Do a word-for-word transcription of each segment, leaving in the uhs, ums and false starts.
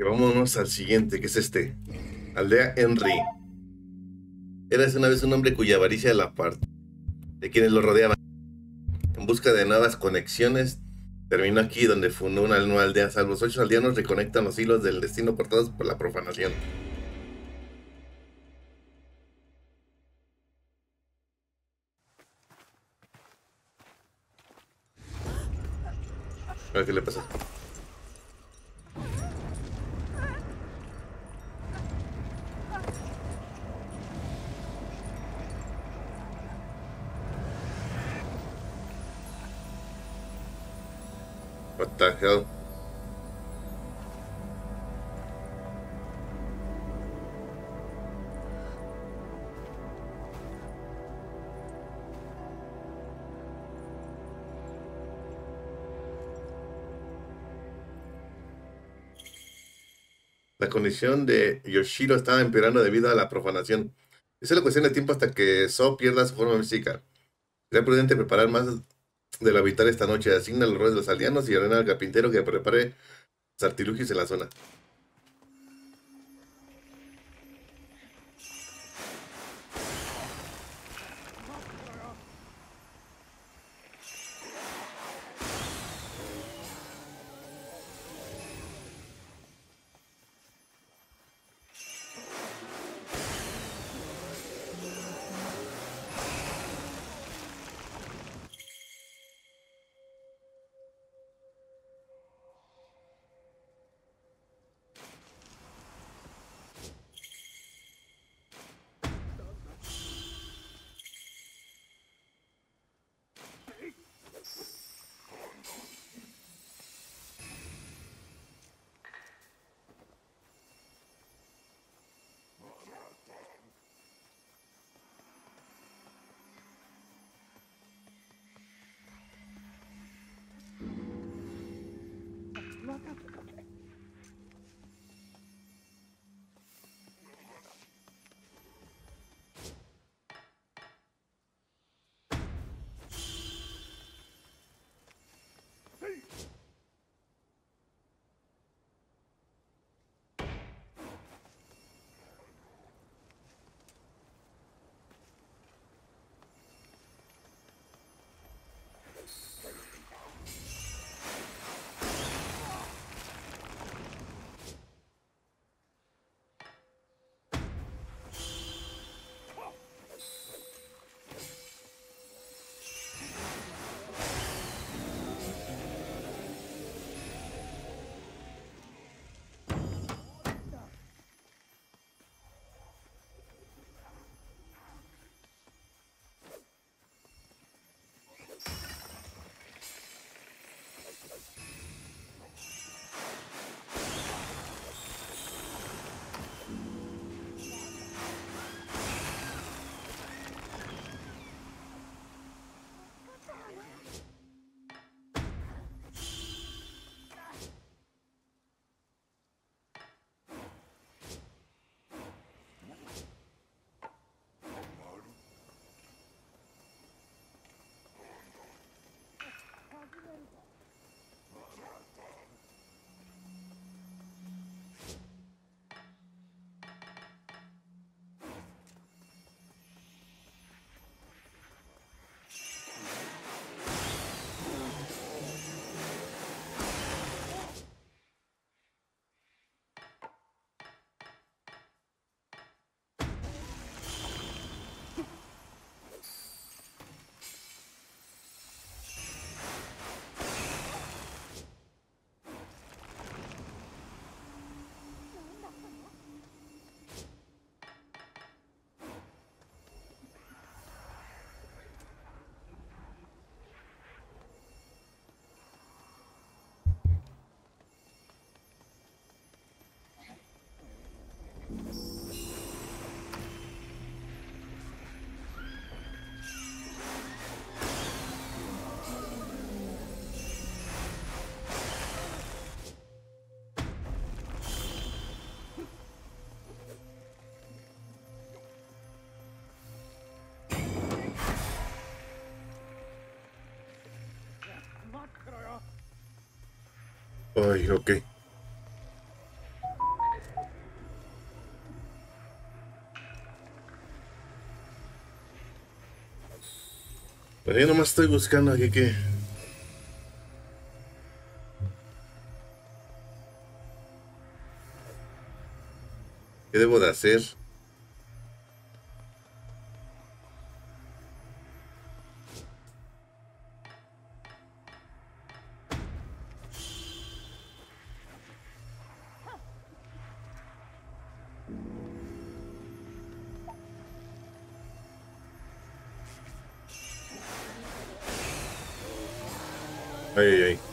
Y vámonos al siguiente, que es este. Aldea Henry. Érase una vez un hombre cuya avaricia la parte de quienes lo rodeaban. En busca de nuevas conexiones, terminó aquí donde fundó una nueva aldea. Salvo los ocho aldeanos reconectan los hilos del destino cortados por la profanación. A ver qué le pasa. What the hell? La condición de Yoshiro estaba empeorando debido a la profanación. Es solo cuestión de tiempo hasta que So pierda su forma física. Será prudente preparar más de lo habitual esta noche. Asigna los roles de los aldeanos y ordena al carpintero que prepare los artilugios en la zona. Ay, ok. Pero yo nomás estoy buscando aquí que... ¿Qué debo de hacer? Ay, ay, ay.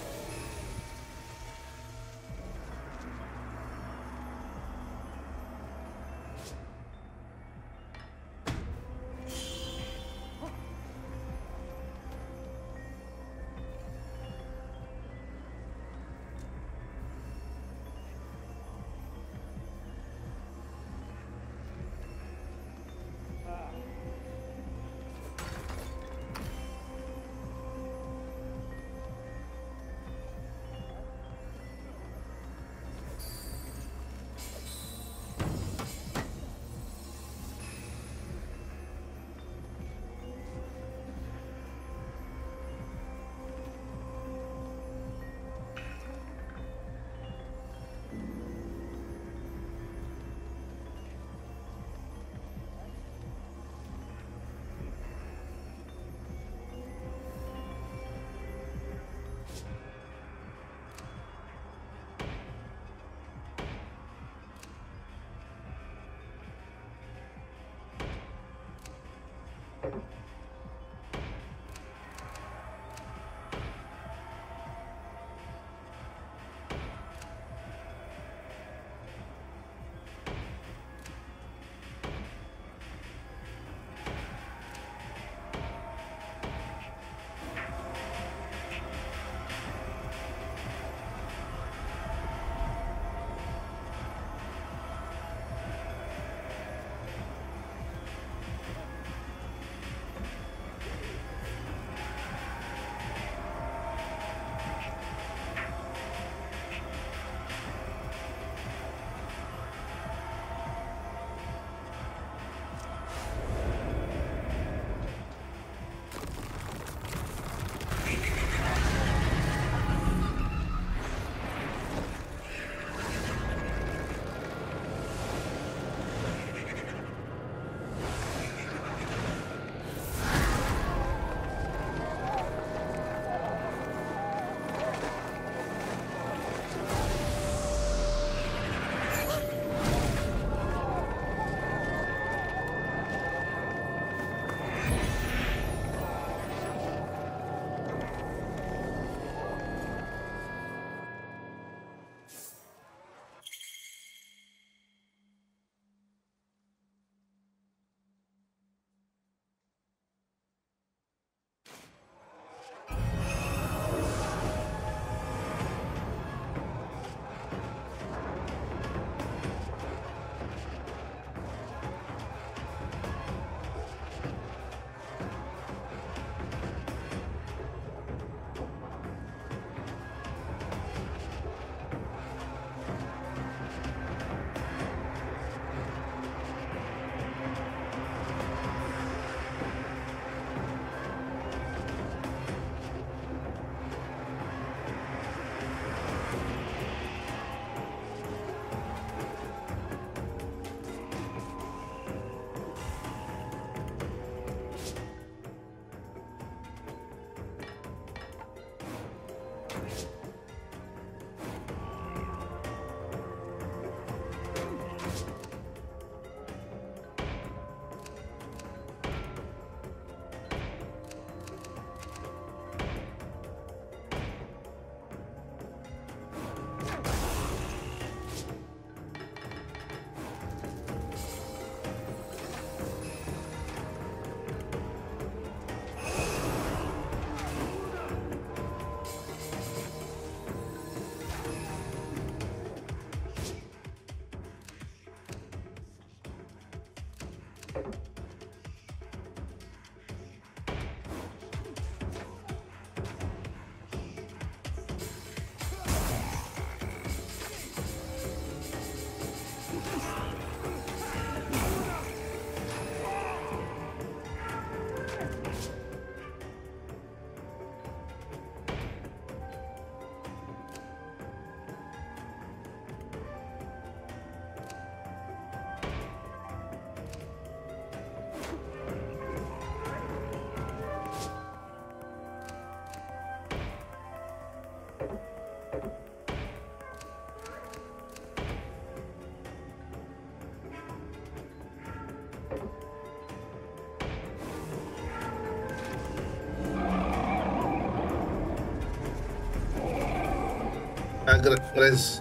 Ah, gra gracias.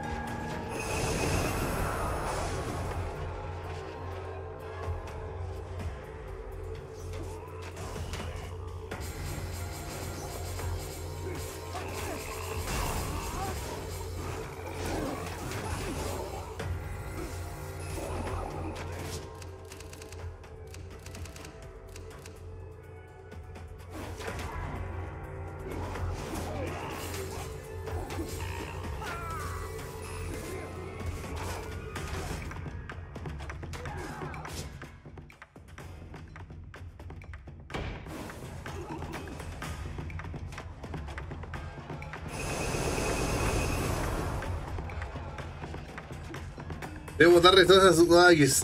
Debo darle todas esas... Ay, es...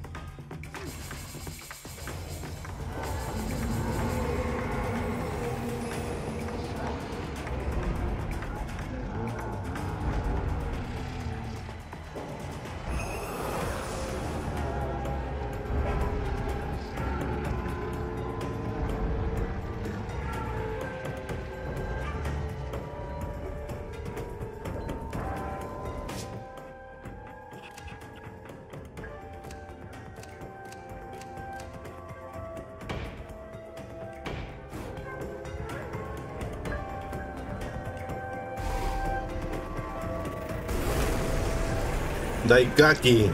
Daikaki.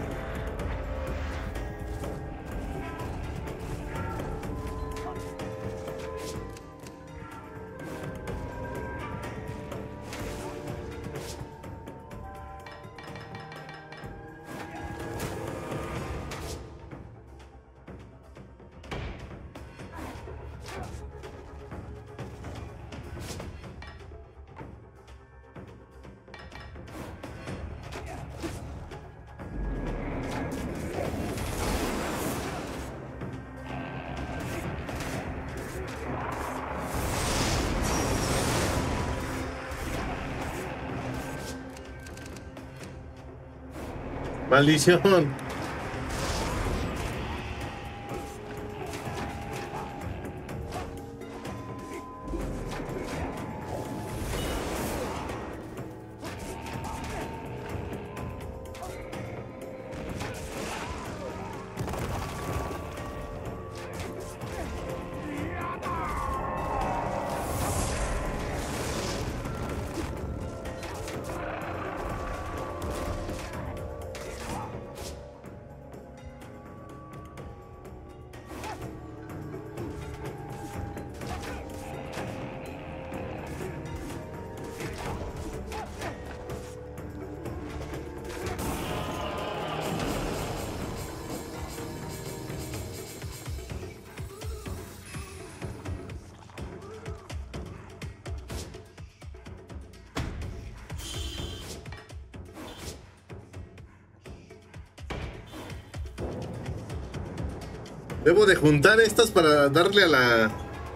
Maldición. Debo de juntar estas para darle a la...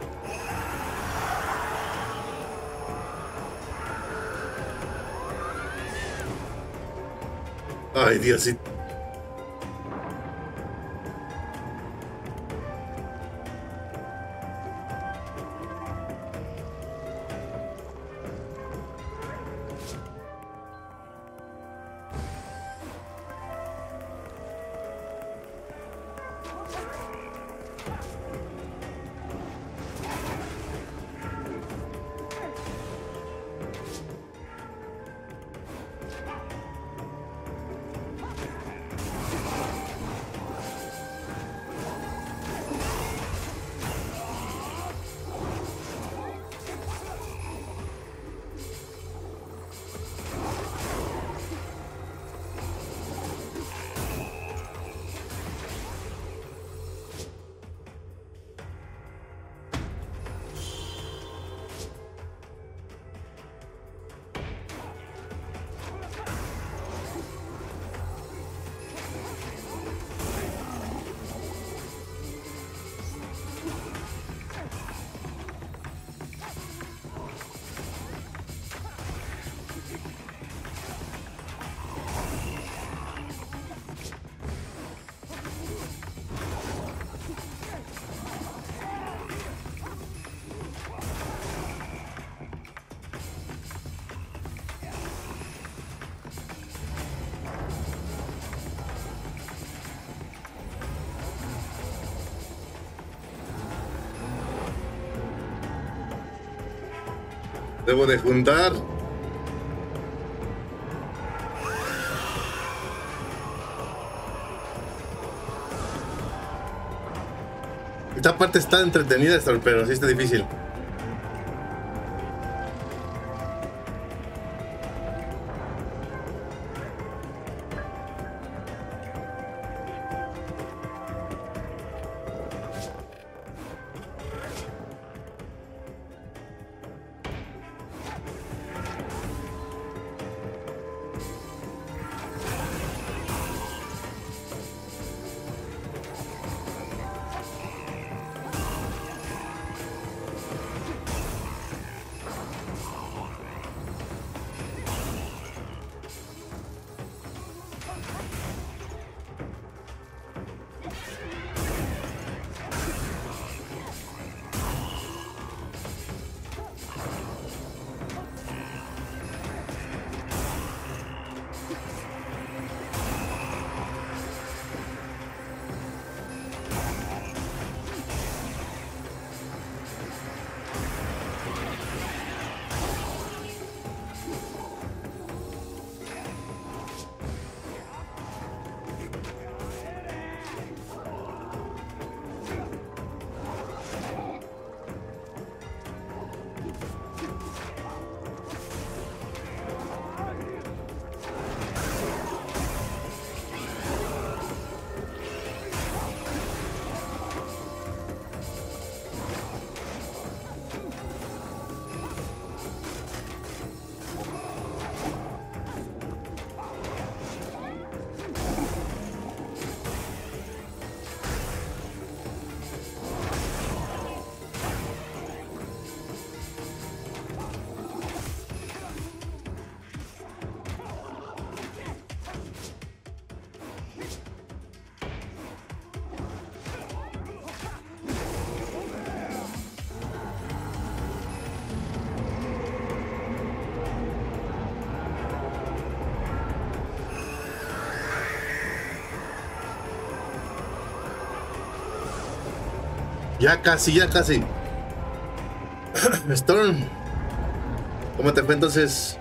Ay, Diosito. Debo de juntar. Esta parte está entretenida, pero sí está difícil. Ya casi, ya casi. Storm, ¿cómo te fue entonces?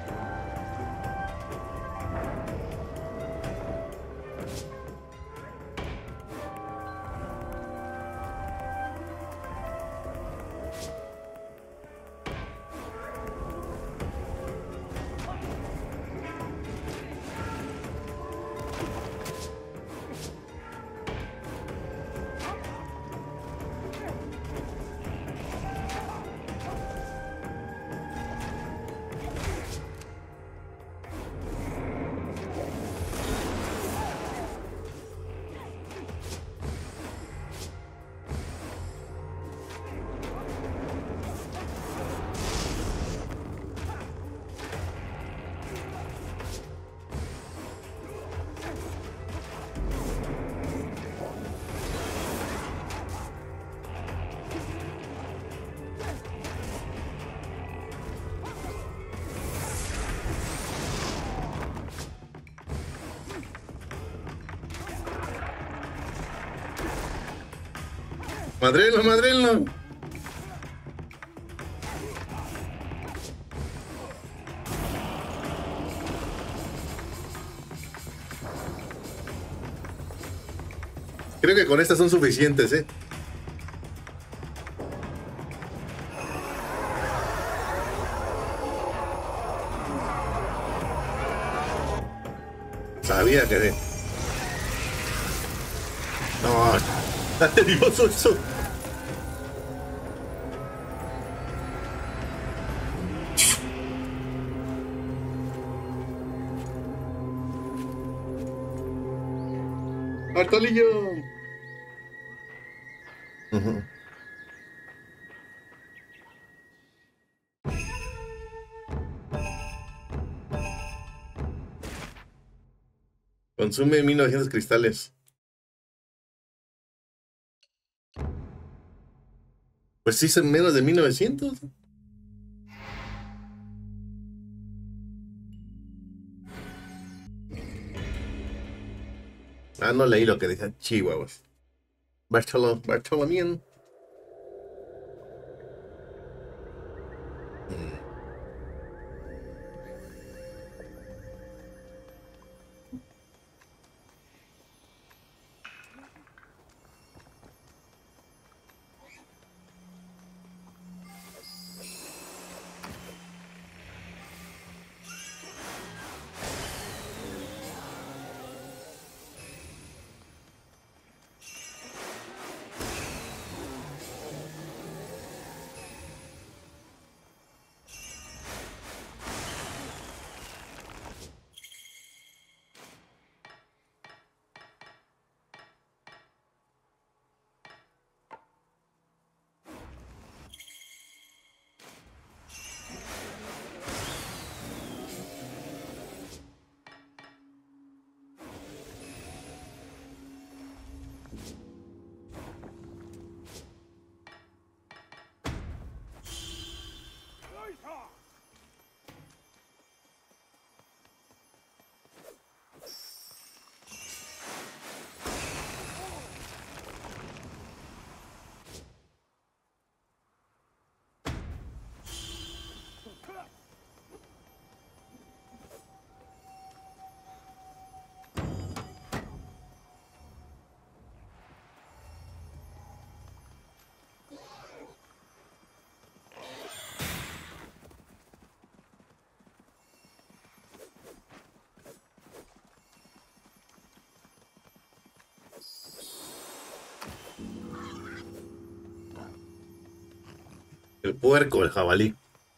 Madrelo, madrelo. Creo que con estas son suficientes, ¿eh? Sabía que sí. No, está tedioso eso. Bartolillo. Uh-huh. Consume mil novecientos cristales. Pues sí, son menos de mil novecientos. Ah, no leí lo que decía. Chihuahuas. Bartolo, Bartolomé. El puerco, el jabalí.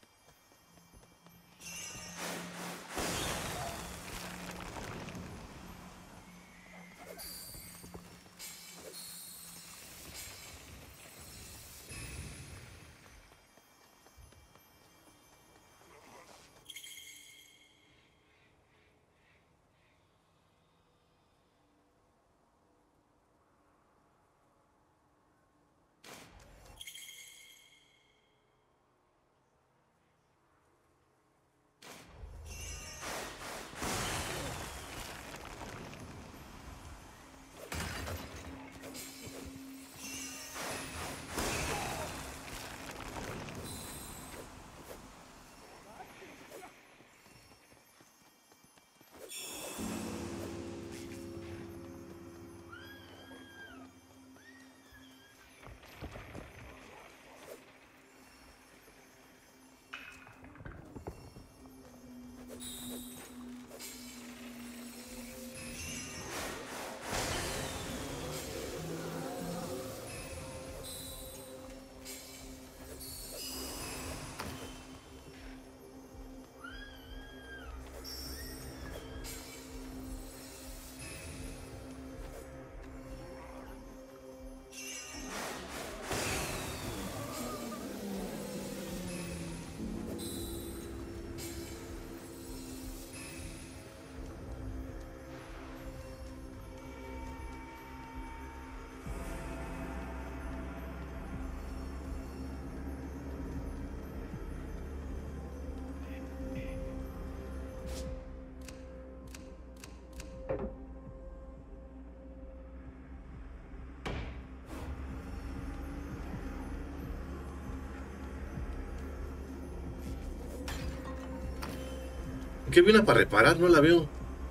¿Qué viene para reparar? No la veo.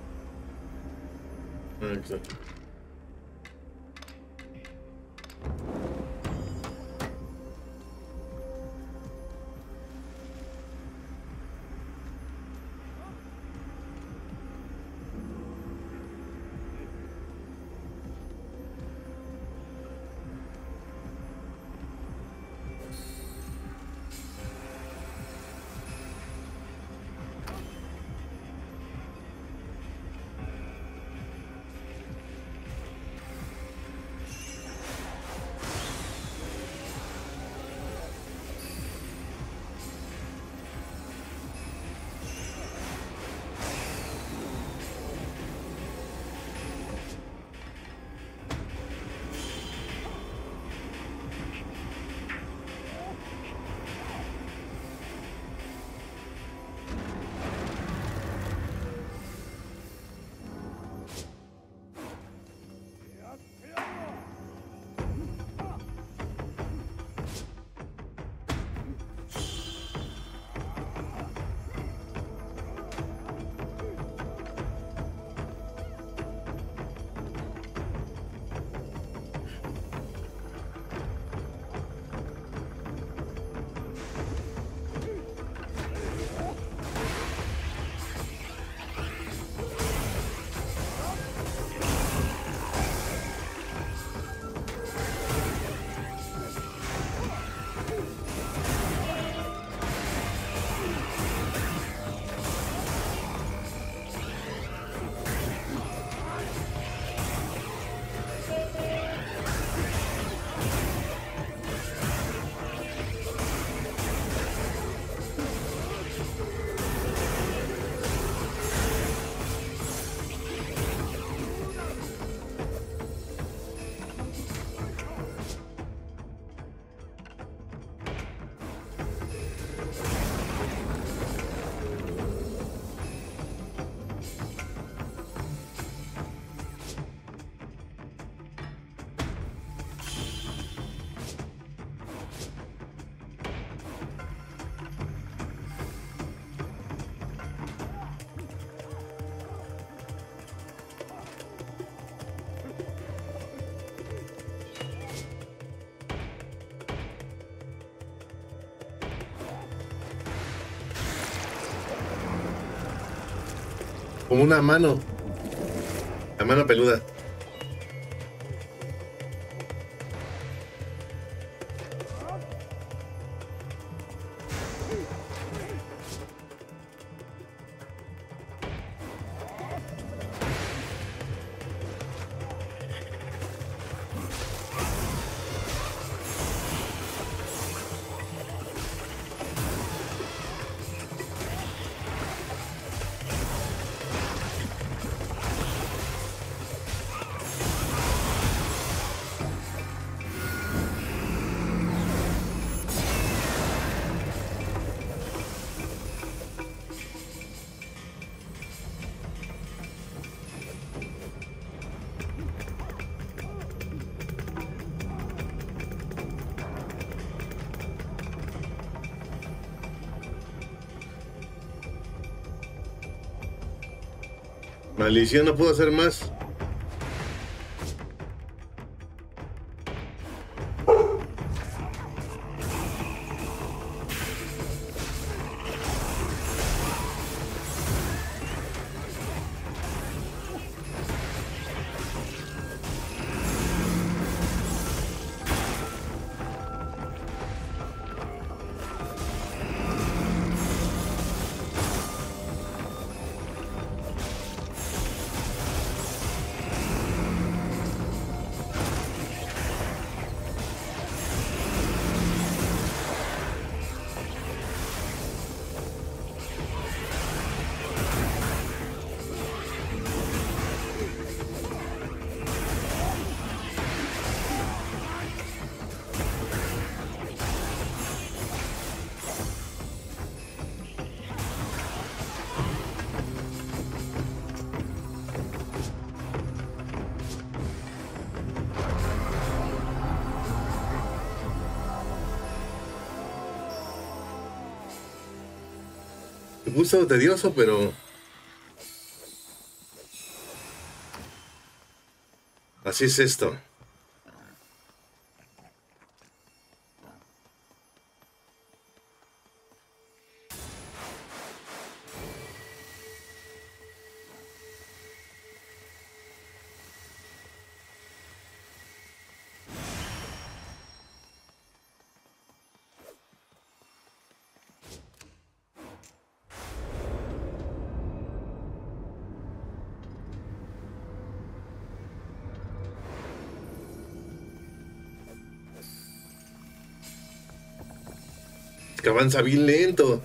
Ah, exacto. Como una mano. La mano peluda. Maldición, no puedo hacer más. Me puso tedioso, pero así es esto. Que avanza bien lento.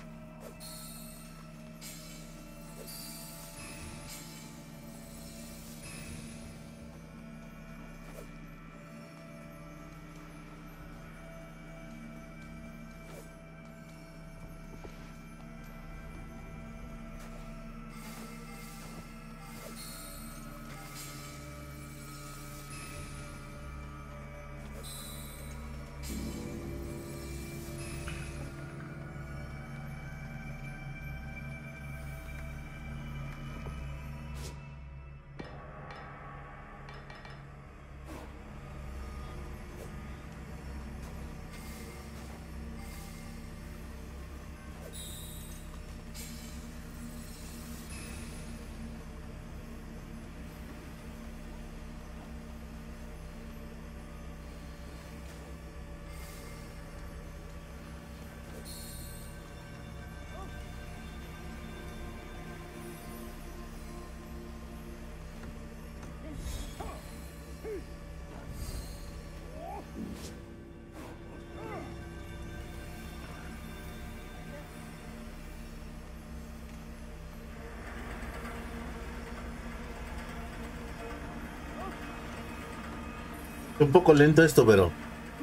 Un poco lento esto, pero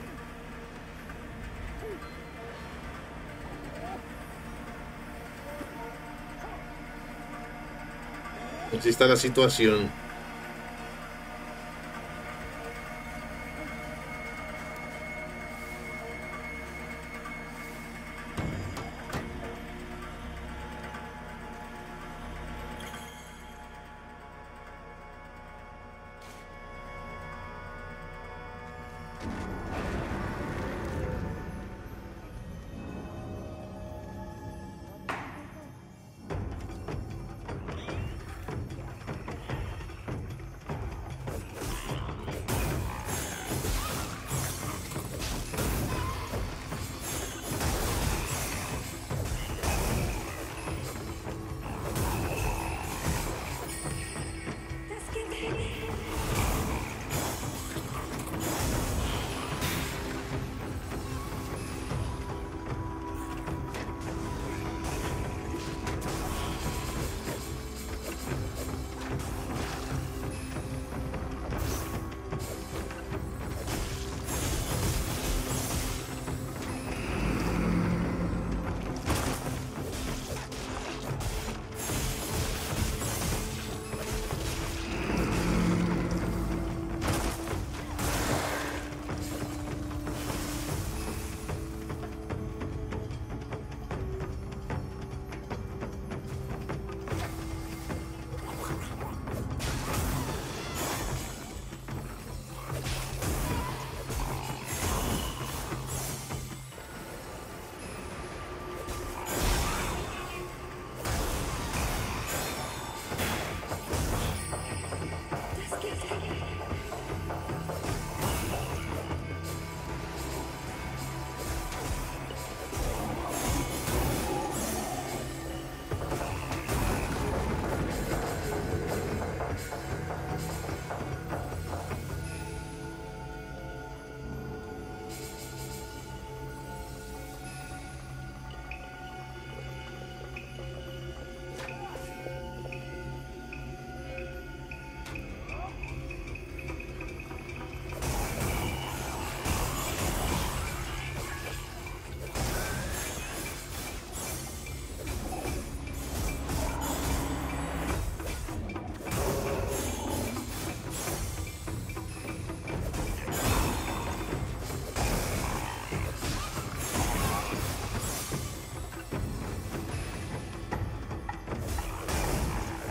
así está la situación.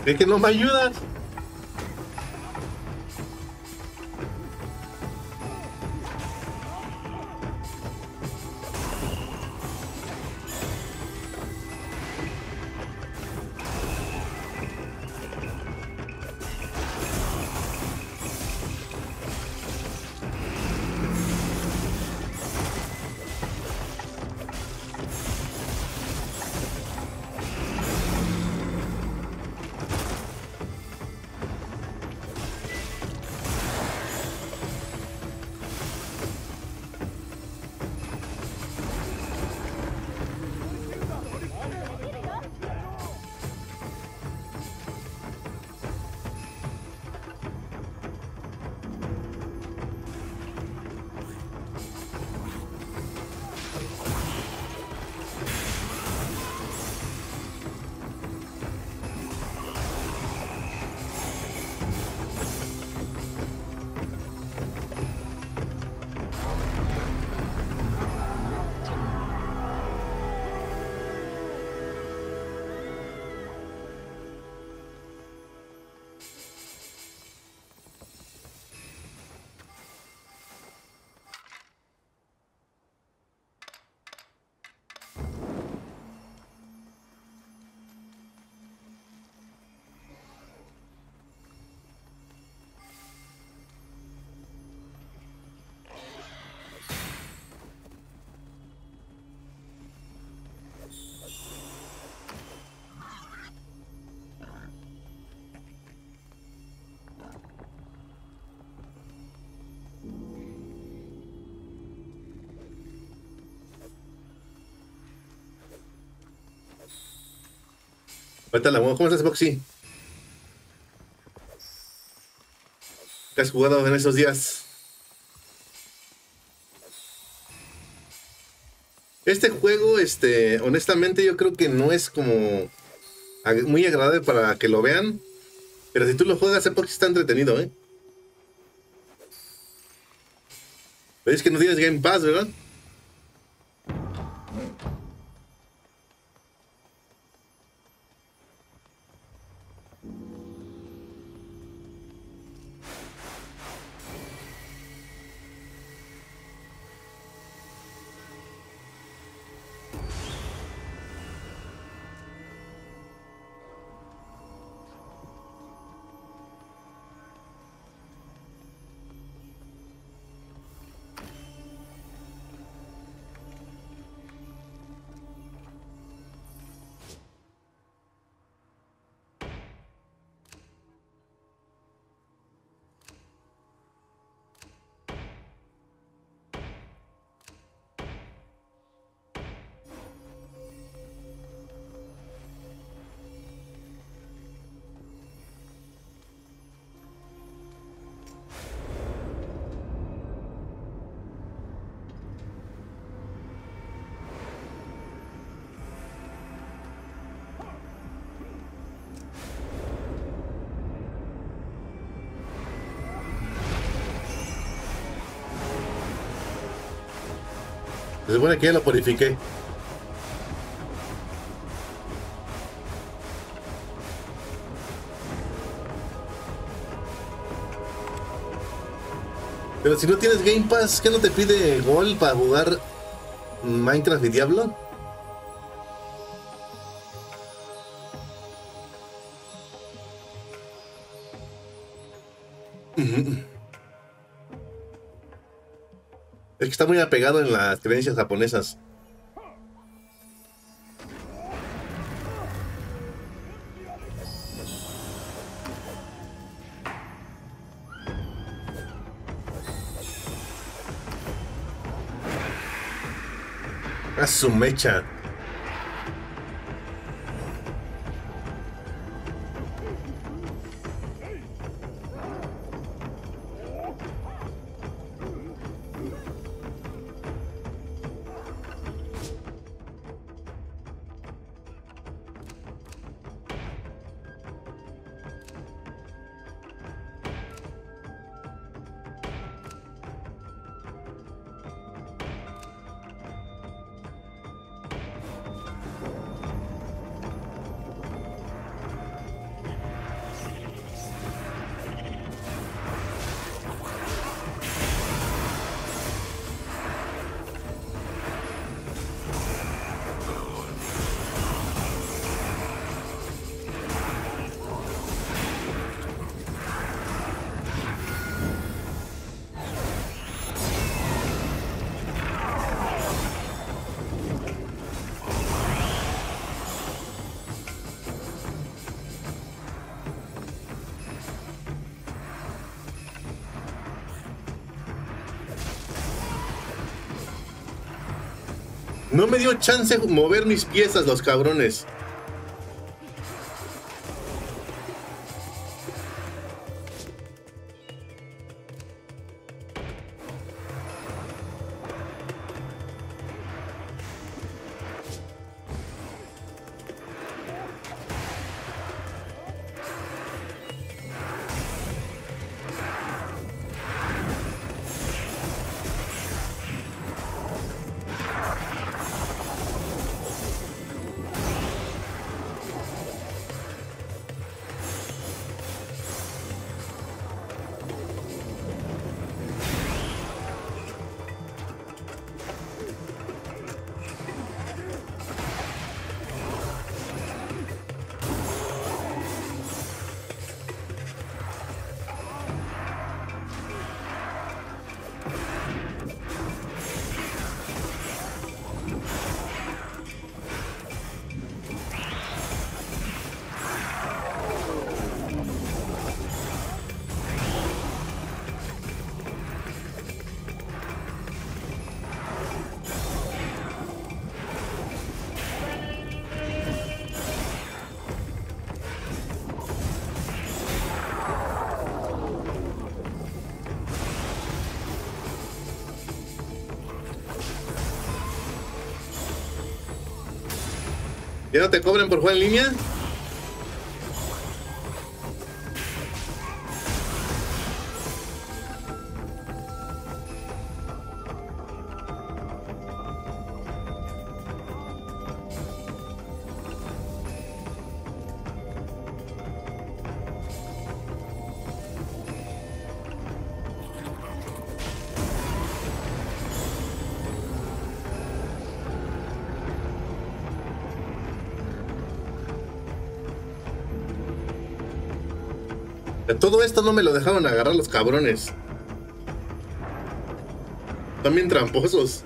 ¿Crees que no me ayudas? Ahorita la ¿cómo estás, Boxy? ¿Qué has jugado en esos días? Este juego, este, honestamente, yo creo que no es como ag- muy agradable para que lo vean. Pero si tú lo juegas, Epoch está entretenido, ¿eh? Pero es que no tienes Game Pass, ¿verdad? Se supone que ya lo purifiqué. Pero si no tienes Game Pass, ¿qué no te pide Gol para jugar Minecraft y Diablo? Es que está muy apegado en las creencias japonesas. A su mecha. No me dio chance de mover mis piezas, los cabrones. ¿Ya no te cobran por jugar en línea? De todo esto no me lo dejaron agarrar los cabrones. También tramposos.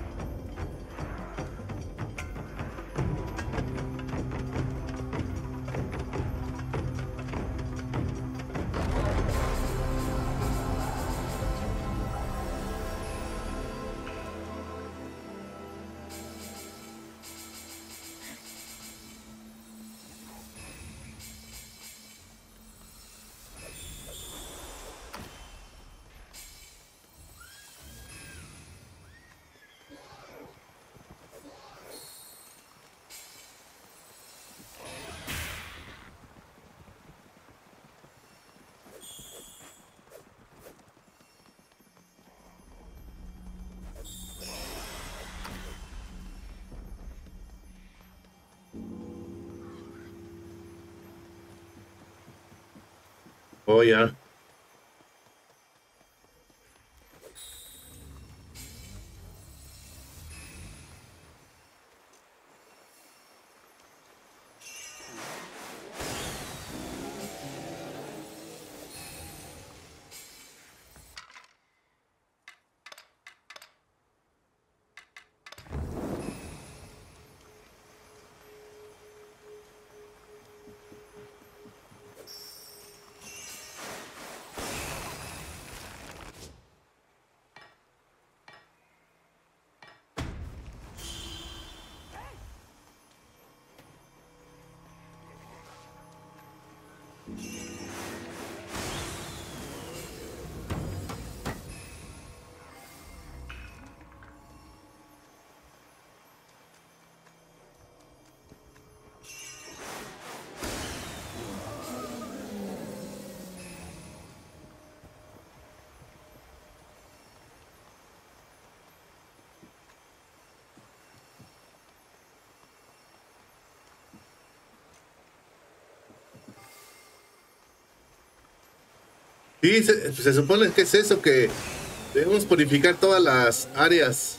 Oh, ya. Sí, se, se supone que es eso, que debemos purificar todas las áreas.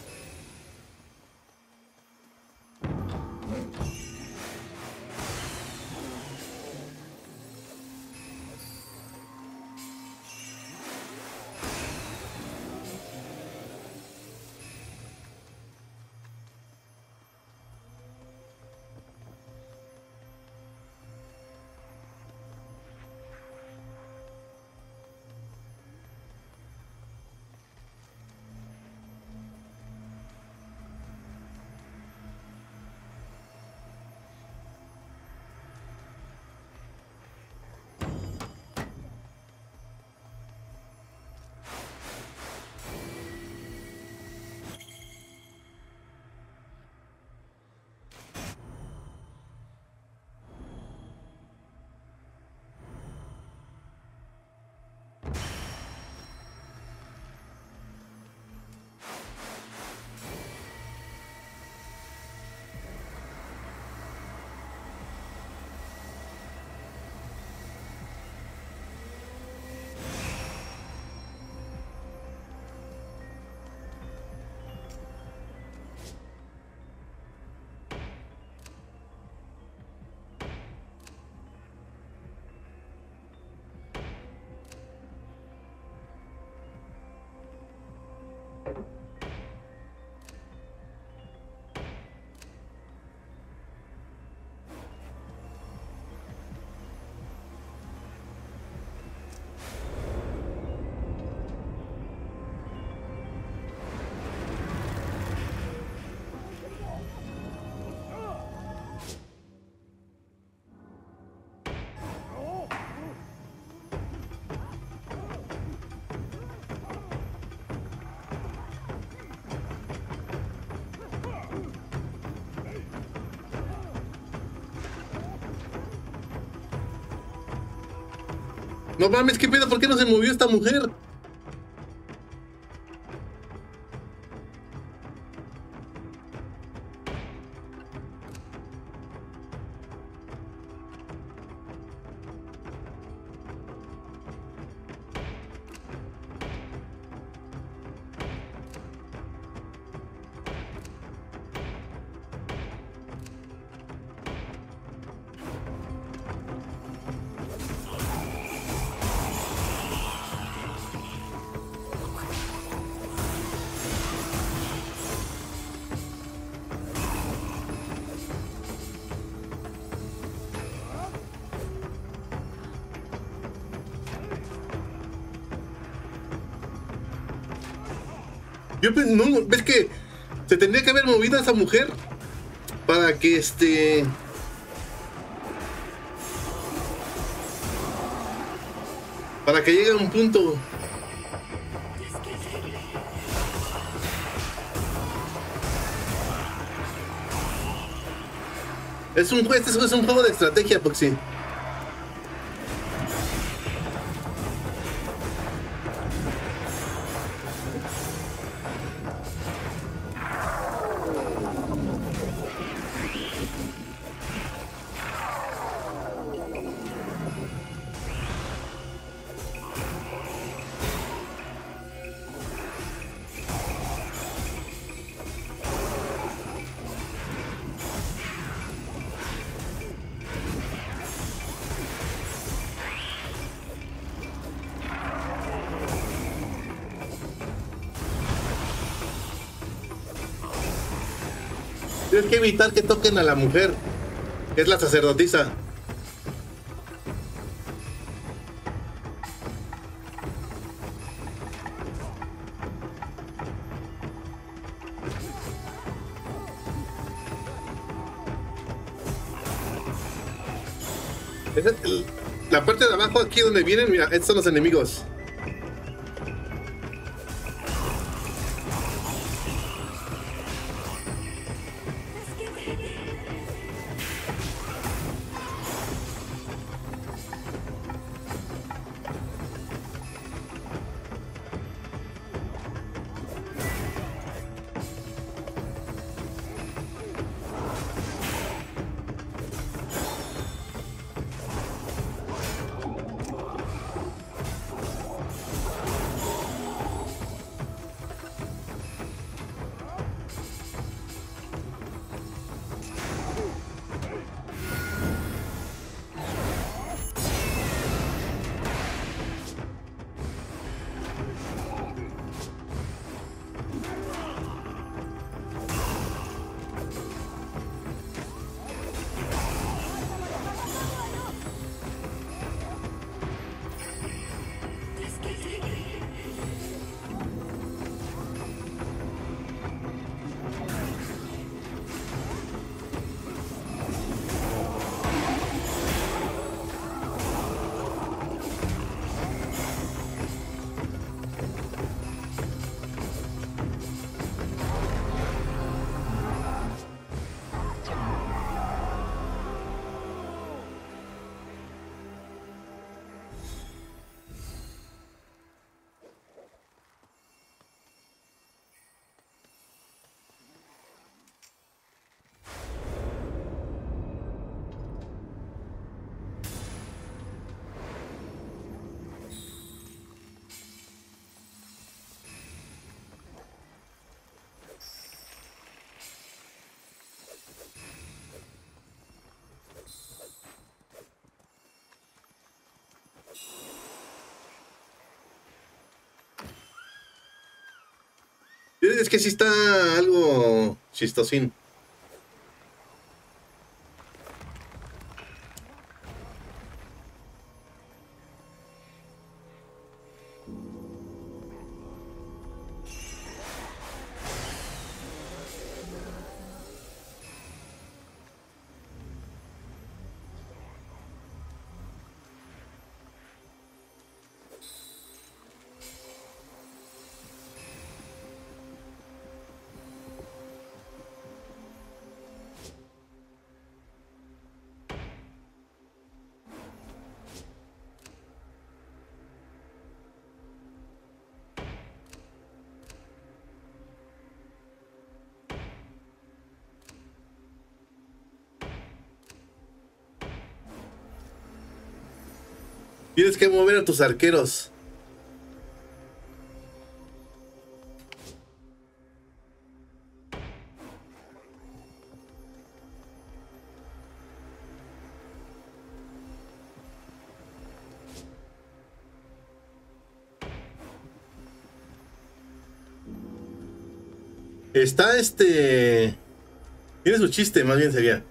No mames, ¿qué pedo? ¿Por qué no se movió esta mujer? Yo pues, no, ves que se tendría que haber movido a esa mujer para que este para que llegue a un punto. Es un juez, eso es un juego de estrategia, Foxy. Tienes que evitar que toquen a la mujer, que es la sacerdotisa. Esa es el- la parte de abajo, aquí donde vienen, mira, estos son los enemigos. es que sí está algo chistosín. Tienes que mover a tus arqueros. Está este... Tiene su chiste, más bien sería.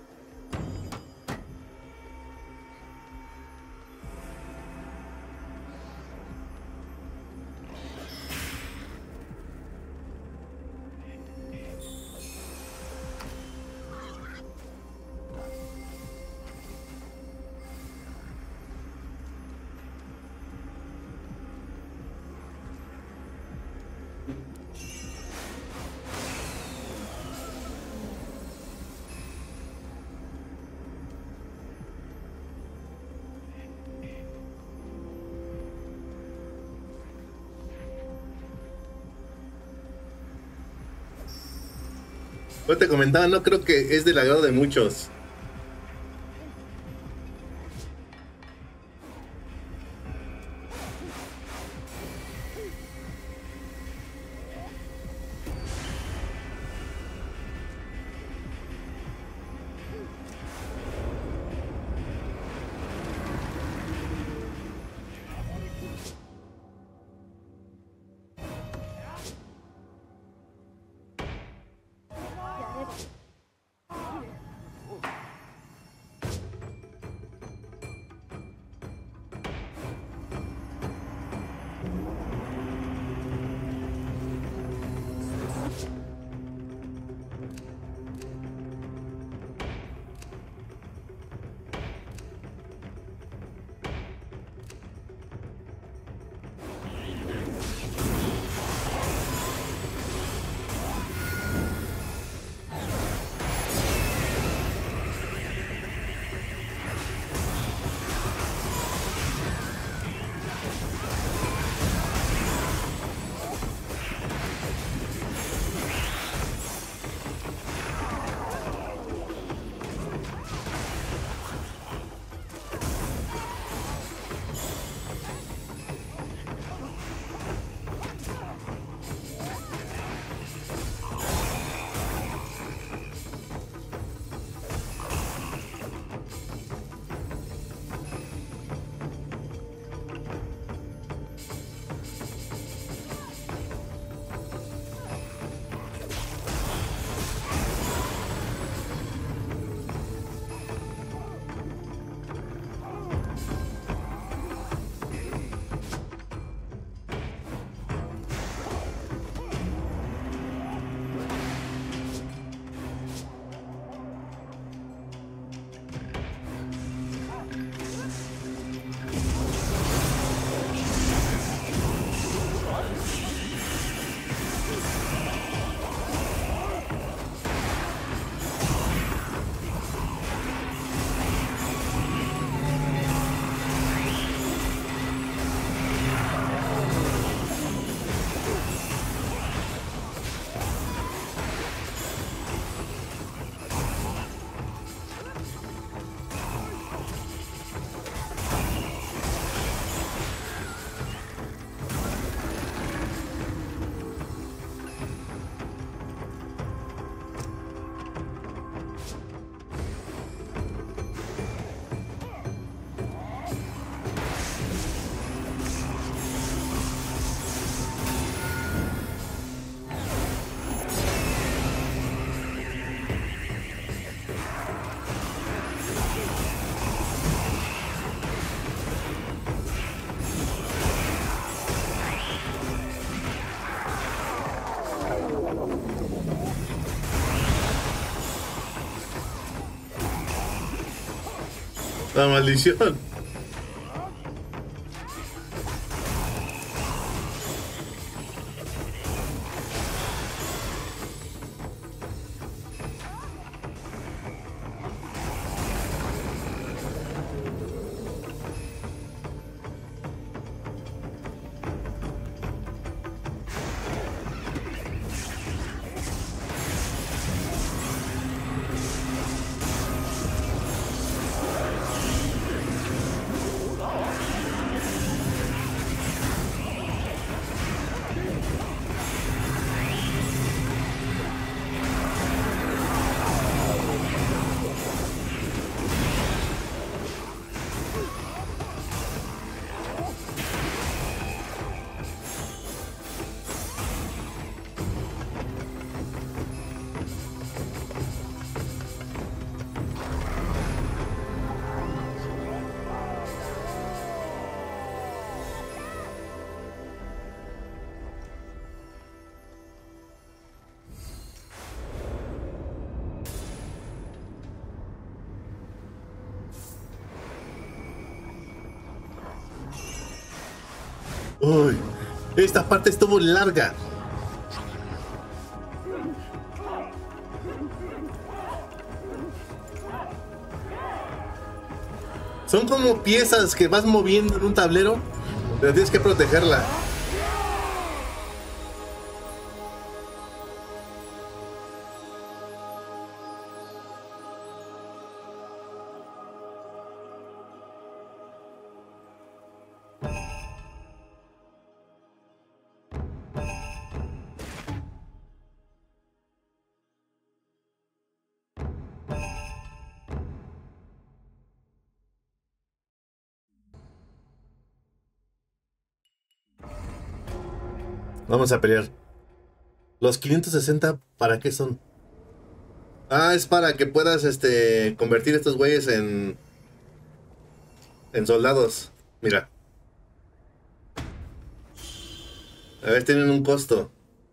Yo te comentaba, no creo que es del agrado de muchos. La maldición. Uy, esta parte estuvo larga. Son como piezas que vas moviendo en un tablero, pero tienes que protegerla. Vamos a pelear. Los quinientos sesenta, ¿para qué son? Ah, es para que puedas este convertir estos güeyes en en soldados. Mira. A ver, tienen un costo.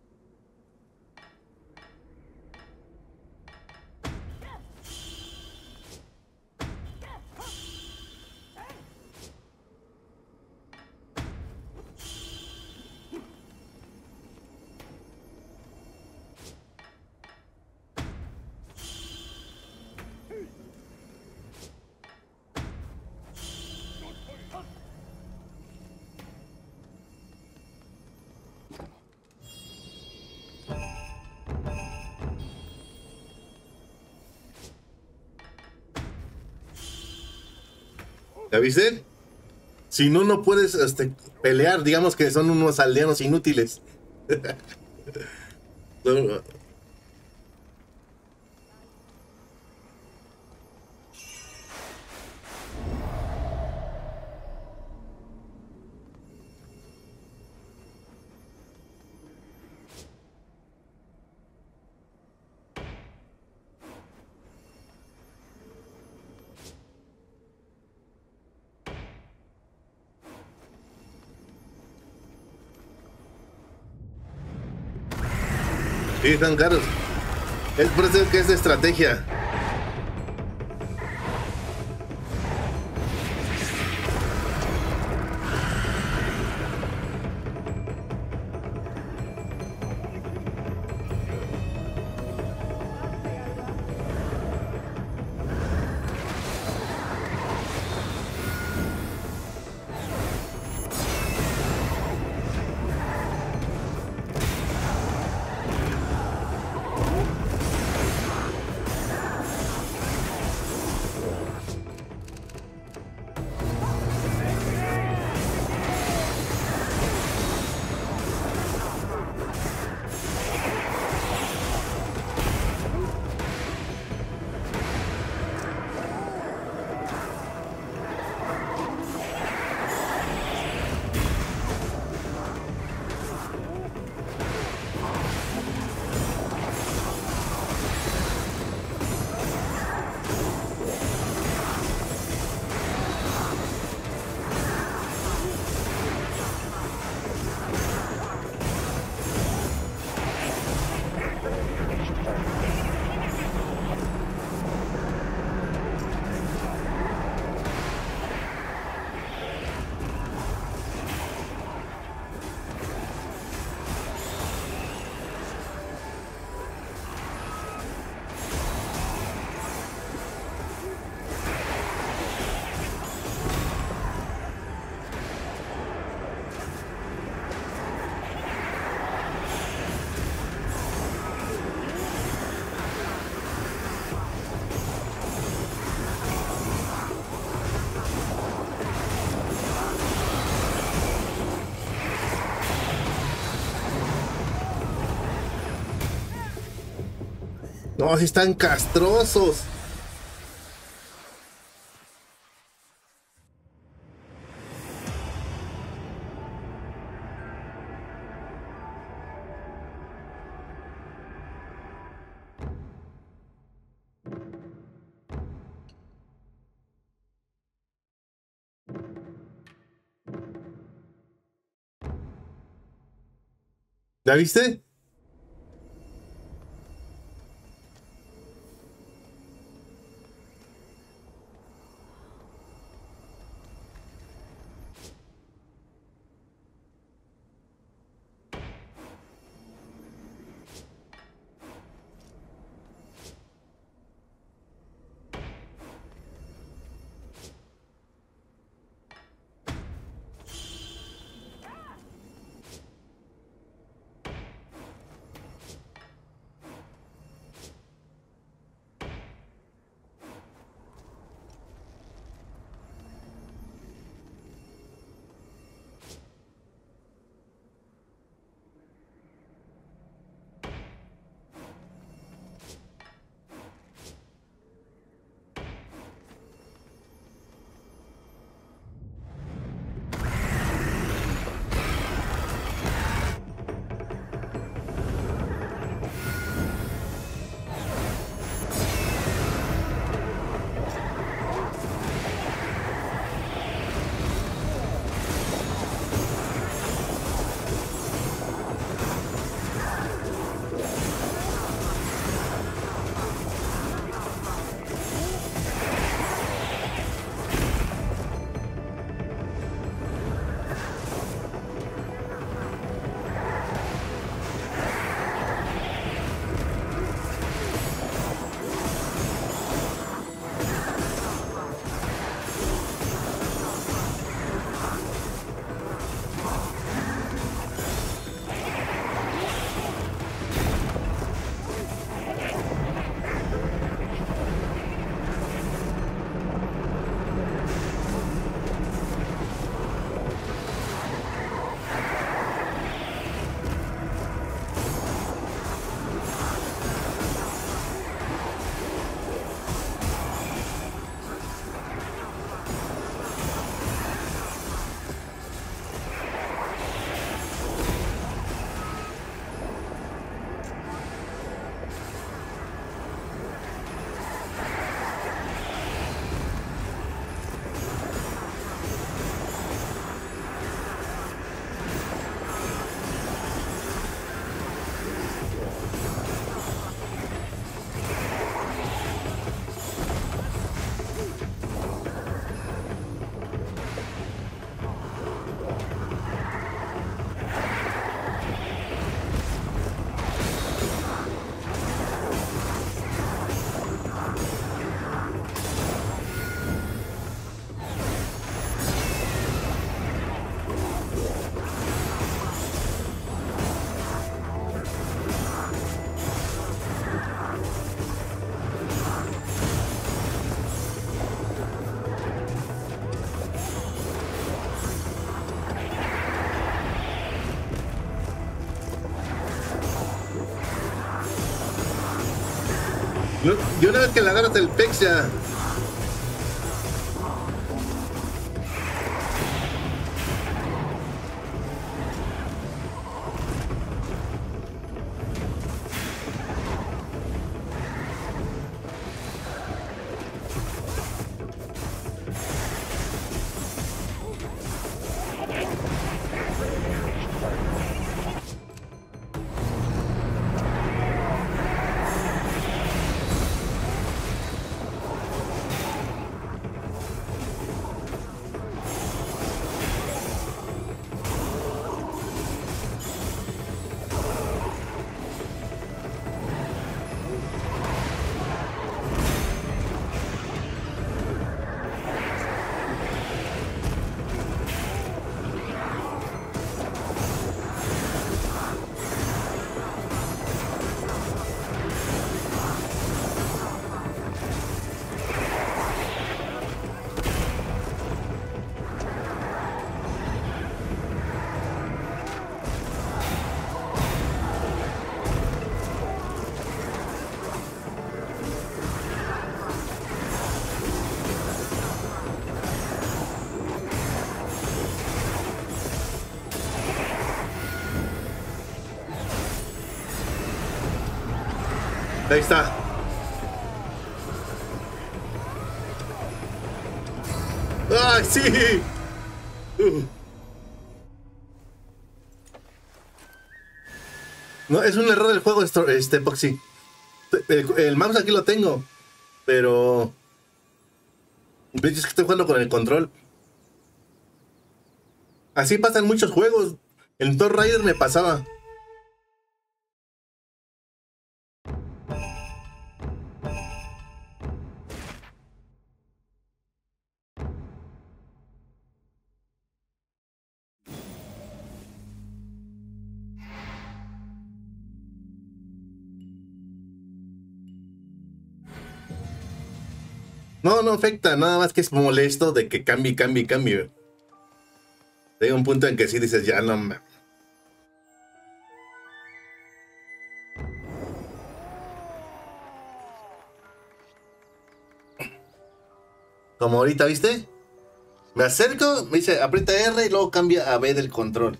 ¿Ya viste? Si no, no puedes este, pelear. Digamos que son unos aldeanos inútiles. Son- Sí, están caros. Es por eso que es de estrategia. No, sí están castrosos. ¿La viste? No, y una vez que le agarras el pex ya. Ahí está. ¡Ay, sí! Uh. No, es un error del juego esto, este Poxy. El, el mouse aquí lo tengo, pero ves que estoy jugando con el control. Así pasan muchos juegos. En Tomb Raider me pasaba. No, no afecta, nada más que es molesto de que cambie, cambie, cambie. Llega un punto en que sí dices, ya no me... Como ahorita, ¿viste? Me acerco, me dice aprieta R y luego cambia a B del control.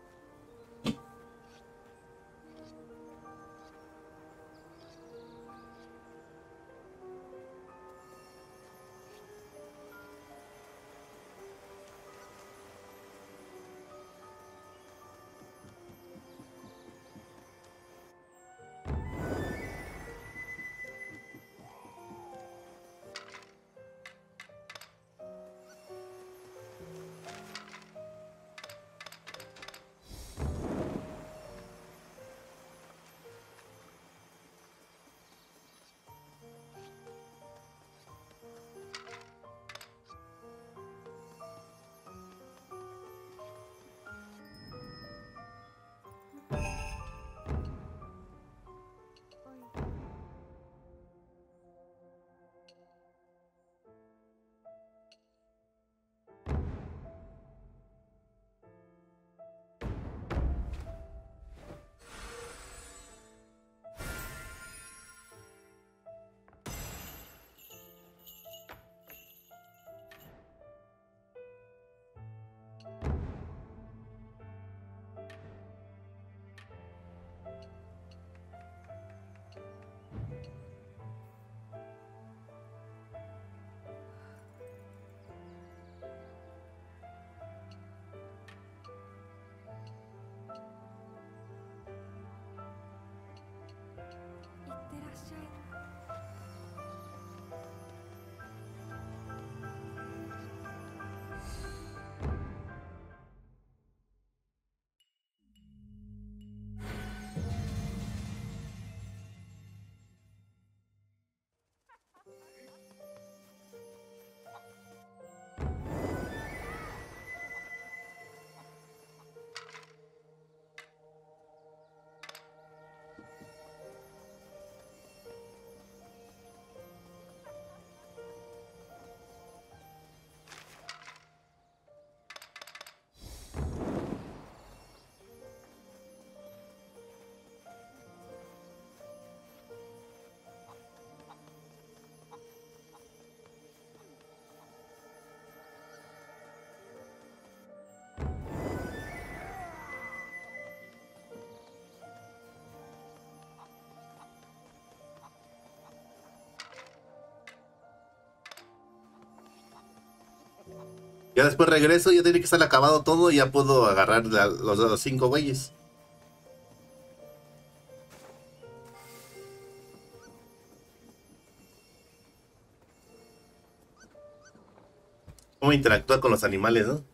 Ya después regreso, ya tiene que estar acabado todo y ya puedo agarrar la- los, los cinco güeyes. Cómo interactúa con los animales, ¿no?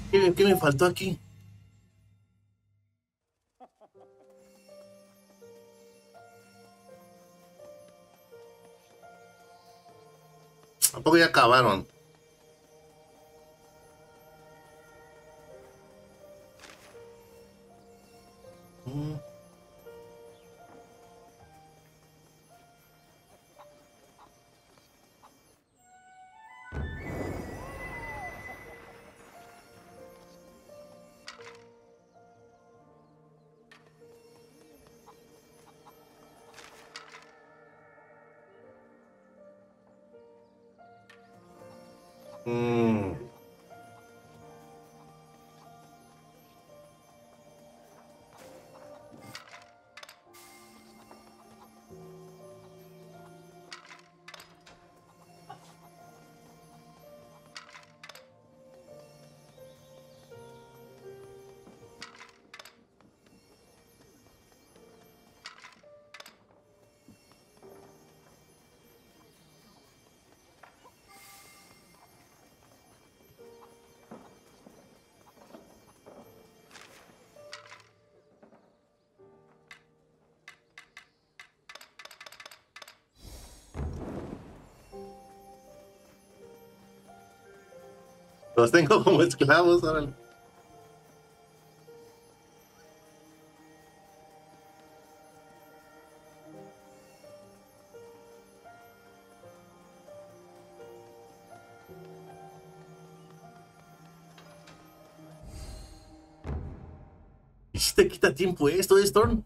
¿Qué, qué me faltó aquí? ¿A poco ya acabaron? Mm. Mm. Los tengo como esclavos, órale. ¿Y si te quita tiempo esto, Storm?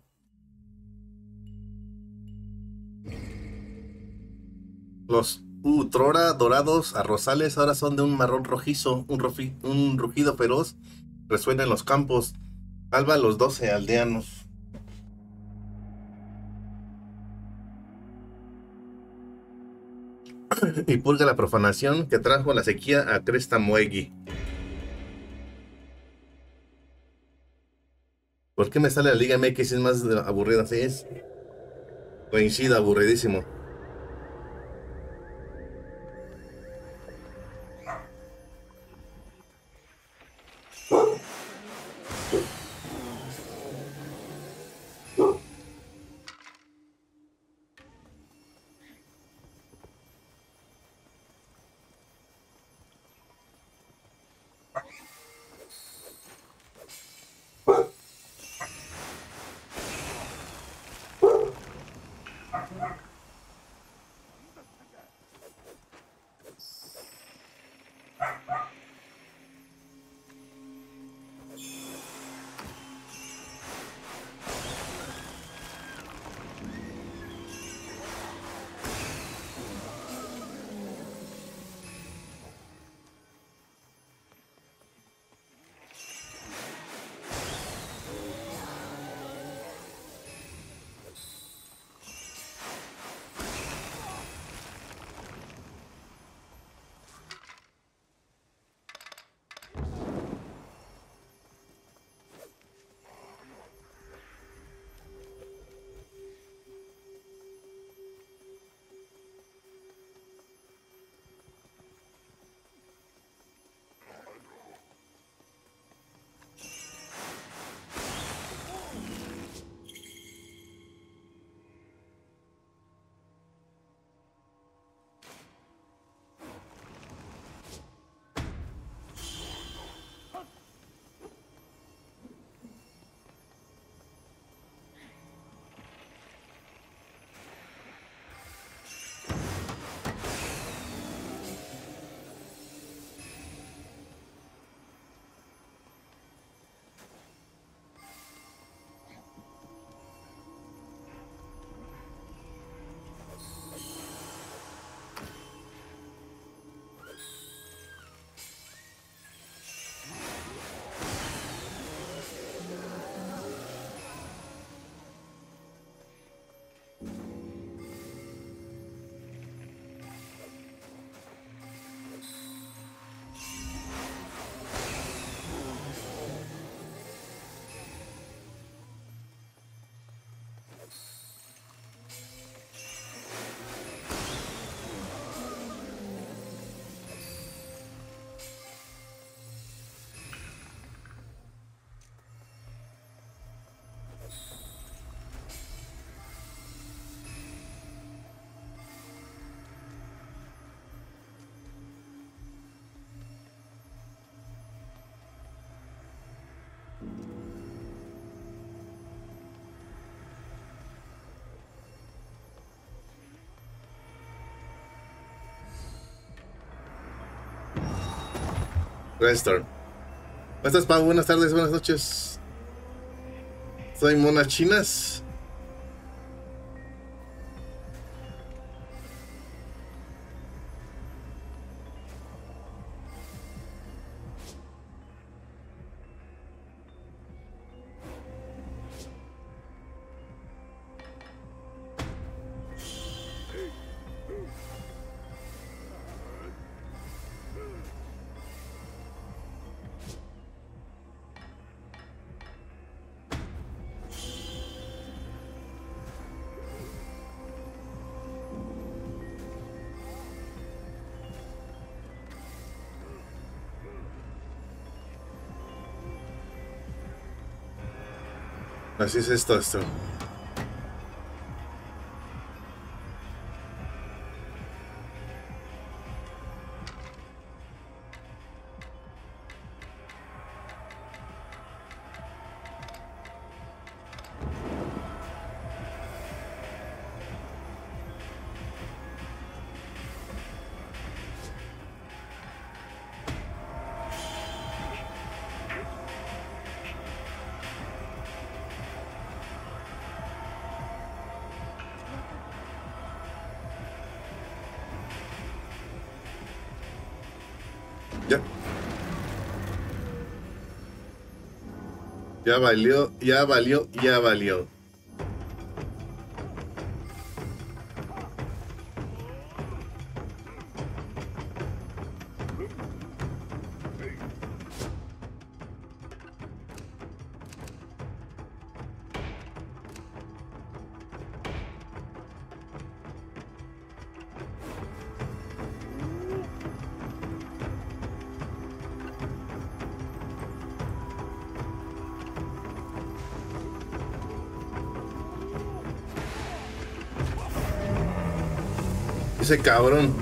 Los Utrora dorados arrozales ahora son de un marrón rojizo, un, rofi- un rugido feroz resuena en los campos. Salva a los doce aldeanos. Y purga la profanación que trajo la sequía a Cresta Muegui. ¿Por qué me sale la Liga M X? Es más de- aburrida, sí es. Coincide, aburridísimo. Gracias, Storm. ¿Cómo estás, Pau? Buenas tardes, buenas noches. Soy Monas Chinas. Así es esto, esto. Ya. Ya valió, ya valió, ya valió. Ese cabrón.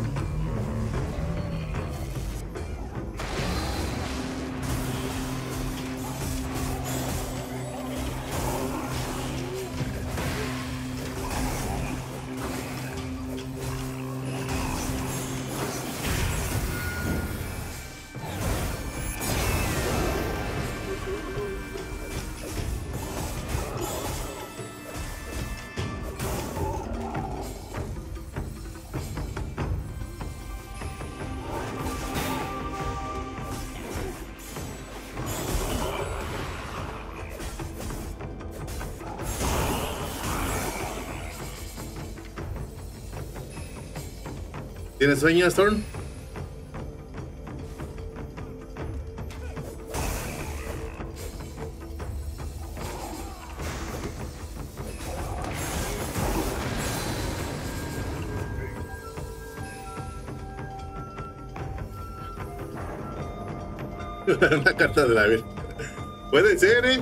¿Tienes sueño, Storm? Una carta de la vida. Puede ser, ¿eh?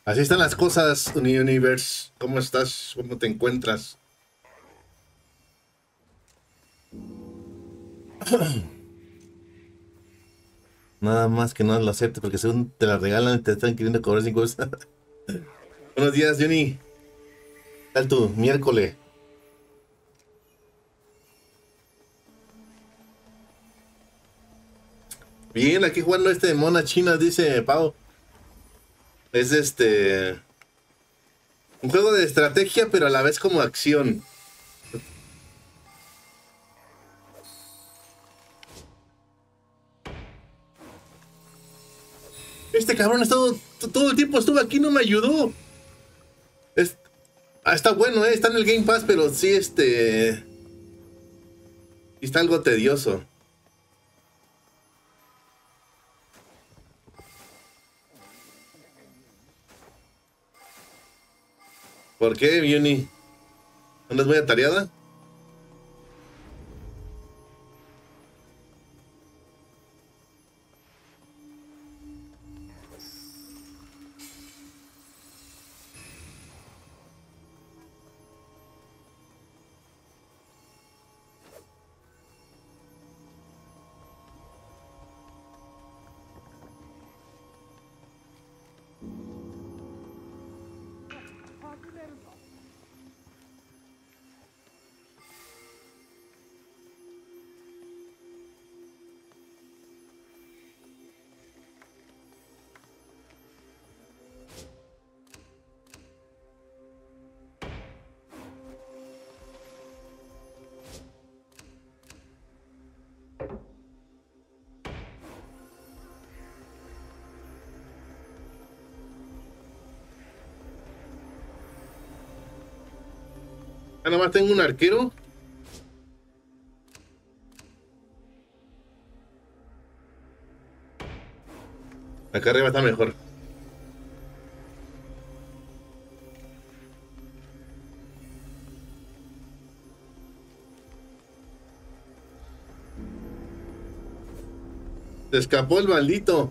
Así están las cosas, Universe. ¿Cómo estás? ¿Cómo te encuentras? Nada más que no lo aceptes porque según te la regalan te están queriendo cobrar cinco veces. Buenos días, Johnny. ¿Qué tal tu miércoles? Bien, aquí jugando este de Mona China, dice Pau. Es este... un juego de estrategia, pero a la vez como acción. Este cabrón ha estado... todo el tiempo estuvo aquí, no me ayudó. Es, ah, está bueno, ¿eh? Está en el Game Pass, pero sí, este... está algo tedioso. ¿Por qué, Yuni? ¿Andas muy atareada? Ah, nada más tengo un arquero. Acá arriba está mejor. Se escapó el maldito.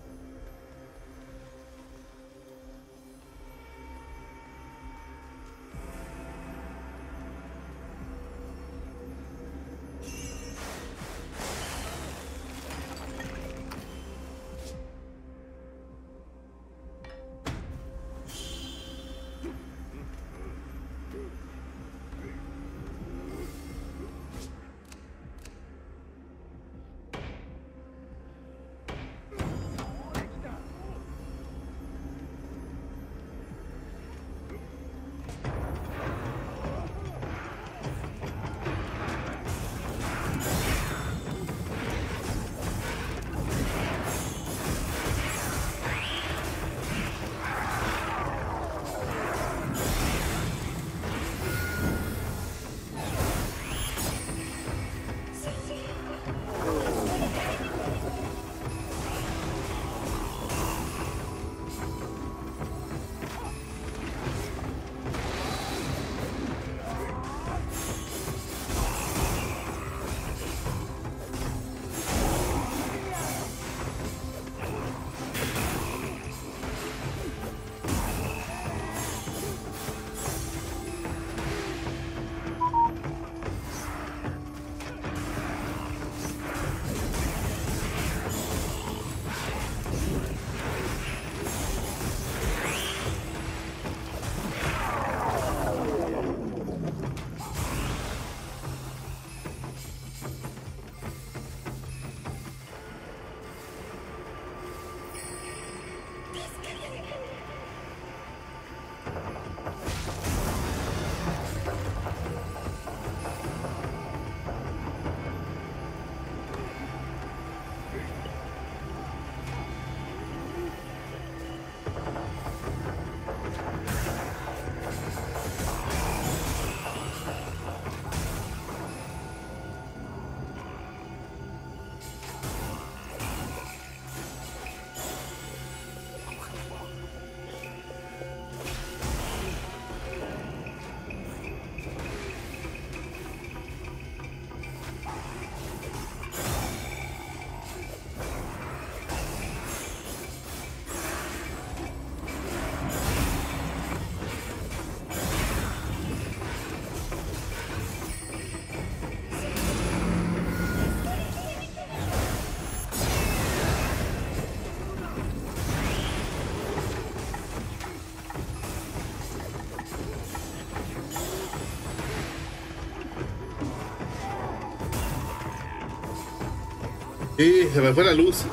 Sí, se me fue la luz.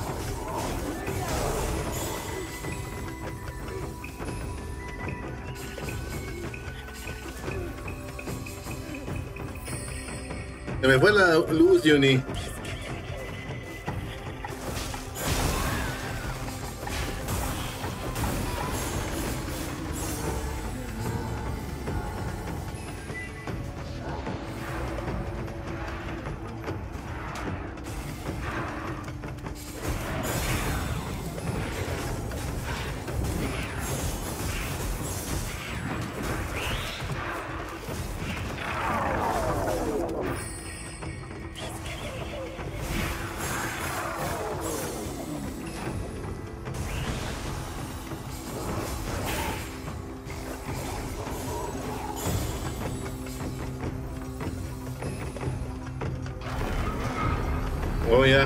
Se me fue la luz, Juni. Oh, ya.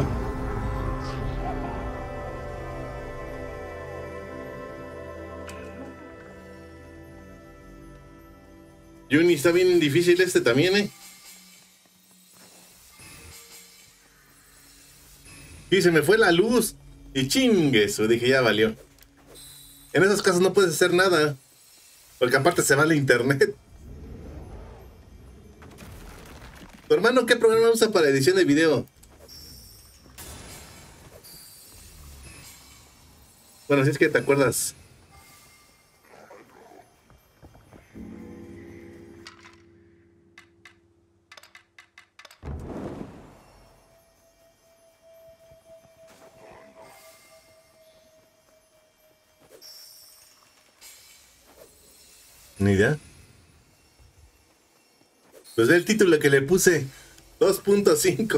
Juni, está bien difícil este también, ¿eh? Y se me fue la luz. Y chingue eso, dije, ya valió. En esos casos no puedes hacer nada. Porque aparte se va la internet. ¿Tu hermano qué programa usa para edición de video? Bueno, si es que te acuerdas. Ni idea. Pues ve el título que le puse. dos punto cinco.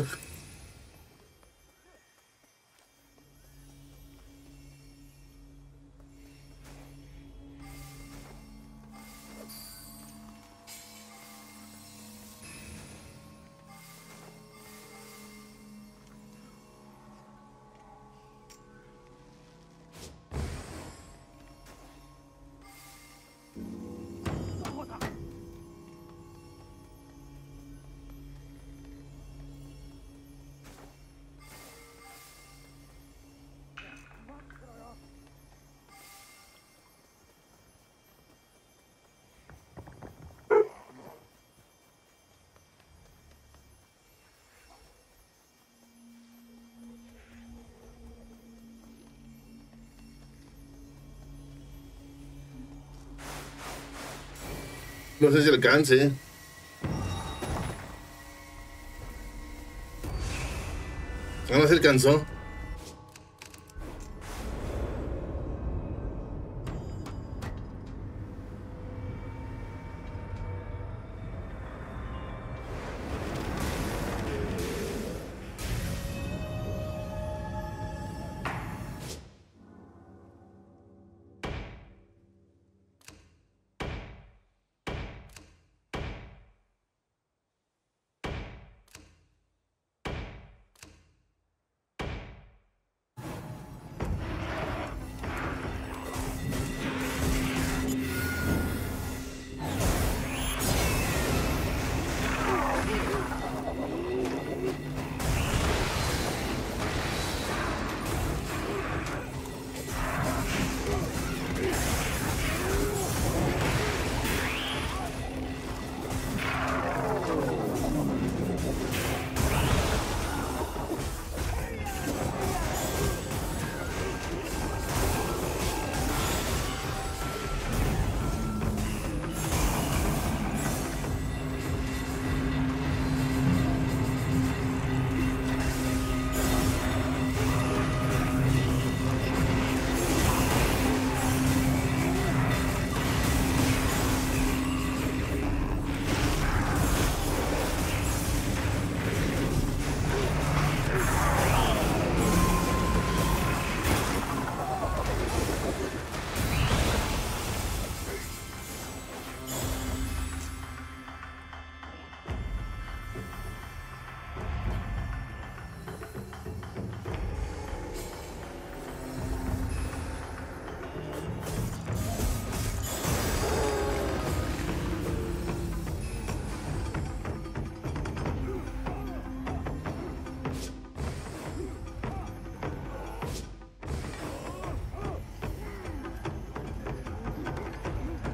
No sé si alcance. No, no se alcanzó.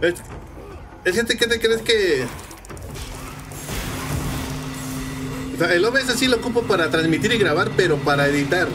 Es, es gente que te crees que... O sea, el O B S sí lo ocupo para transmitir y grabar, pero para editar.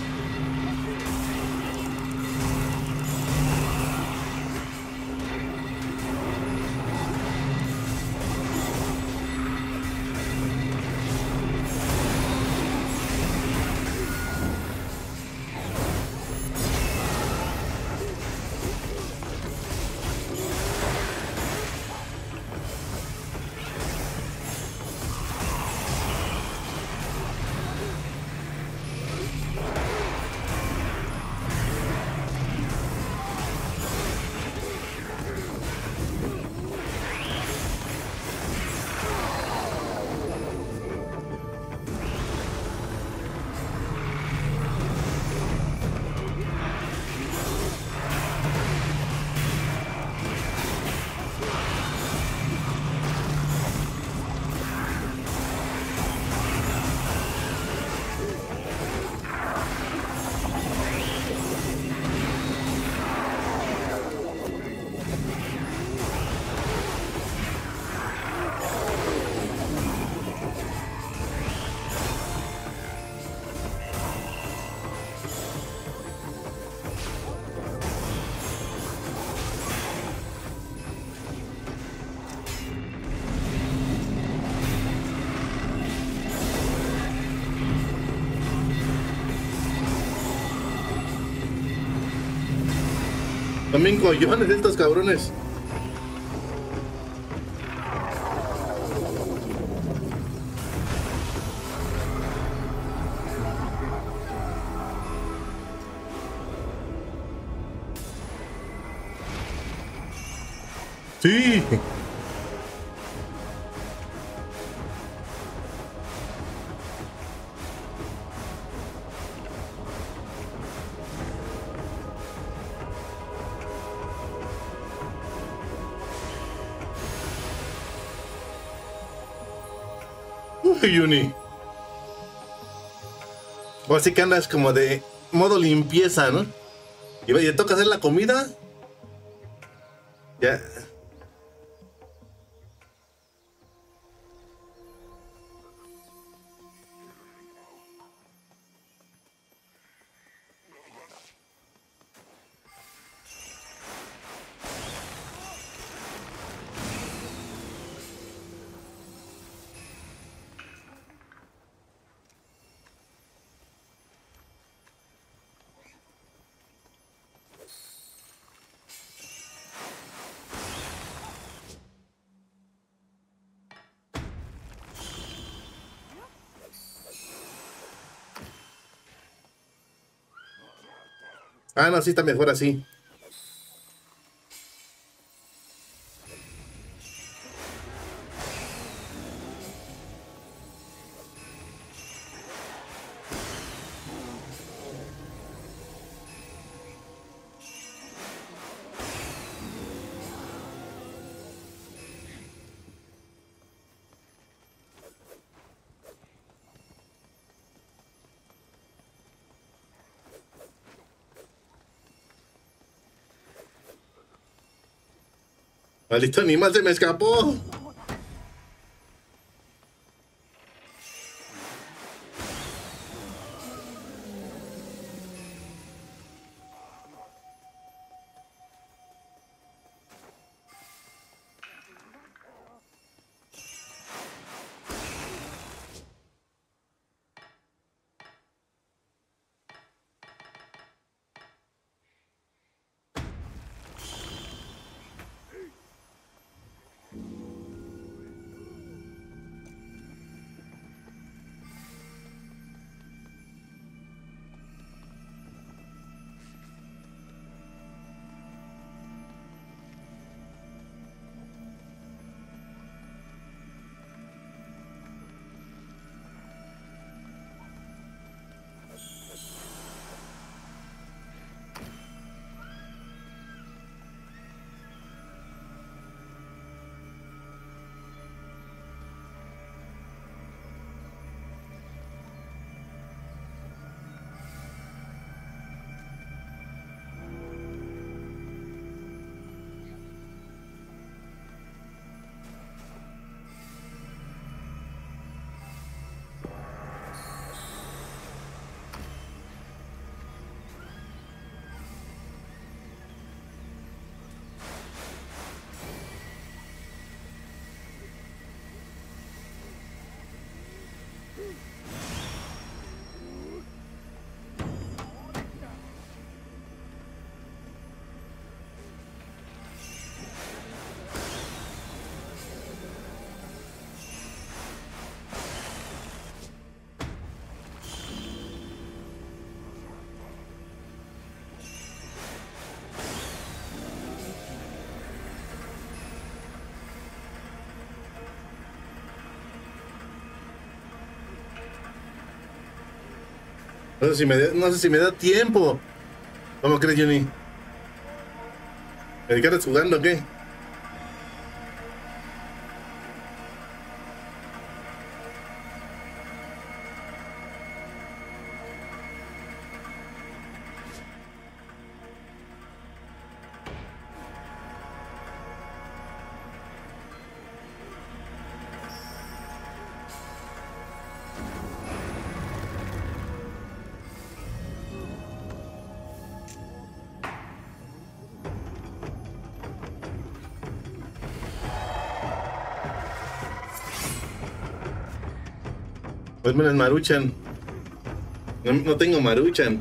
También collones estos cabrones. Sí. Uy, Uni. O así que andas como de modo limpieza, ¿no? Y te toca hacer la comida. Ya. Ah, no, sí está mejor así. Maldito animal, se me escapó. No sé si me, da- no sé si me da tiempo. ¿Cómo crees, Johnny? ¿El que andas jugando o qué? Pues menos Maruchan. No, no tengo Maruchan.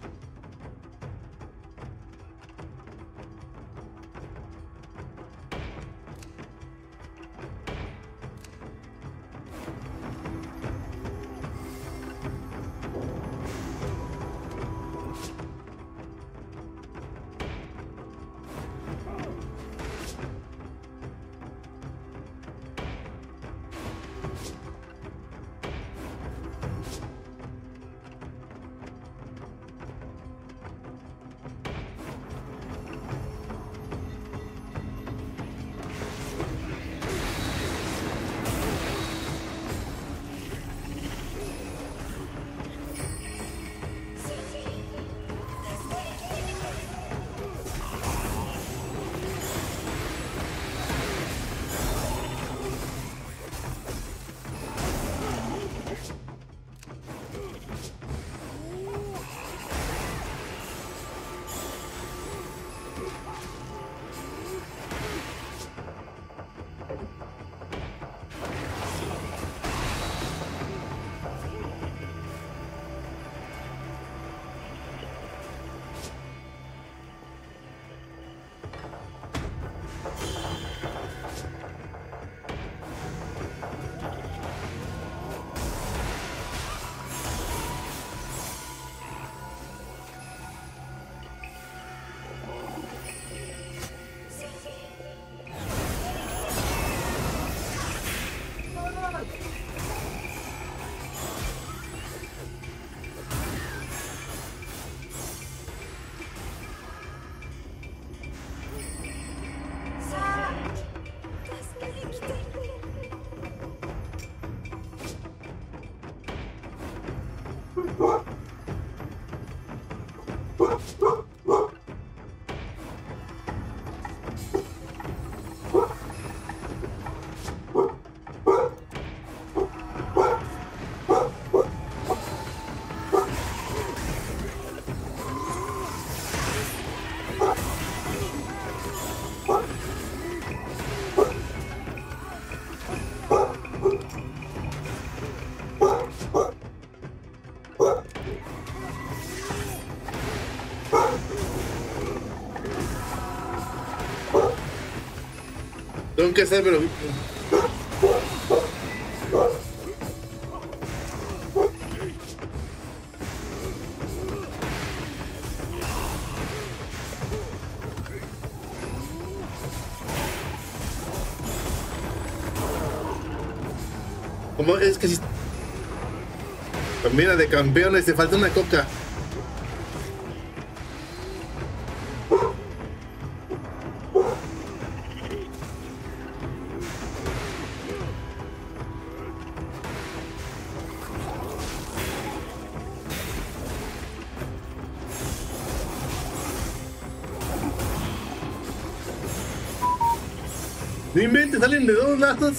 Tengo que hacer, pero como es que si mira de campeones, te falta una coca. No inventes, salen de dos lados.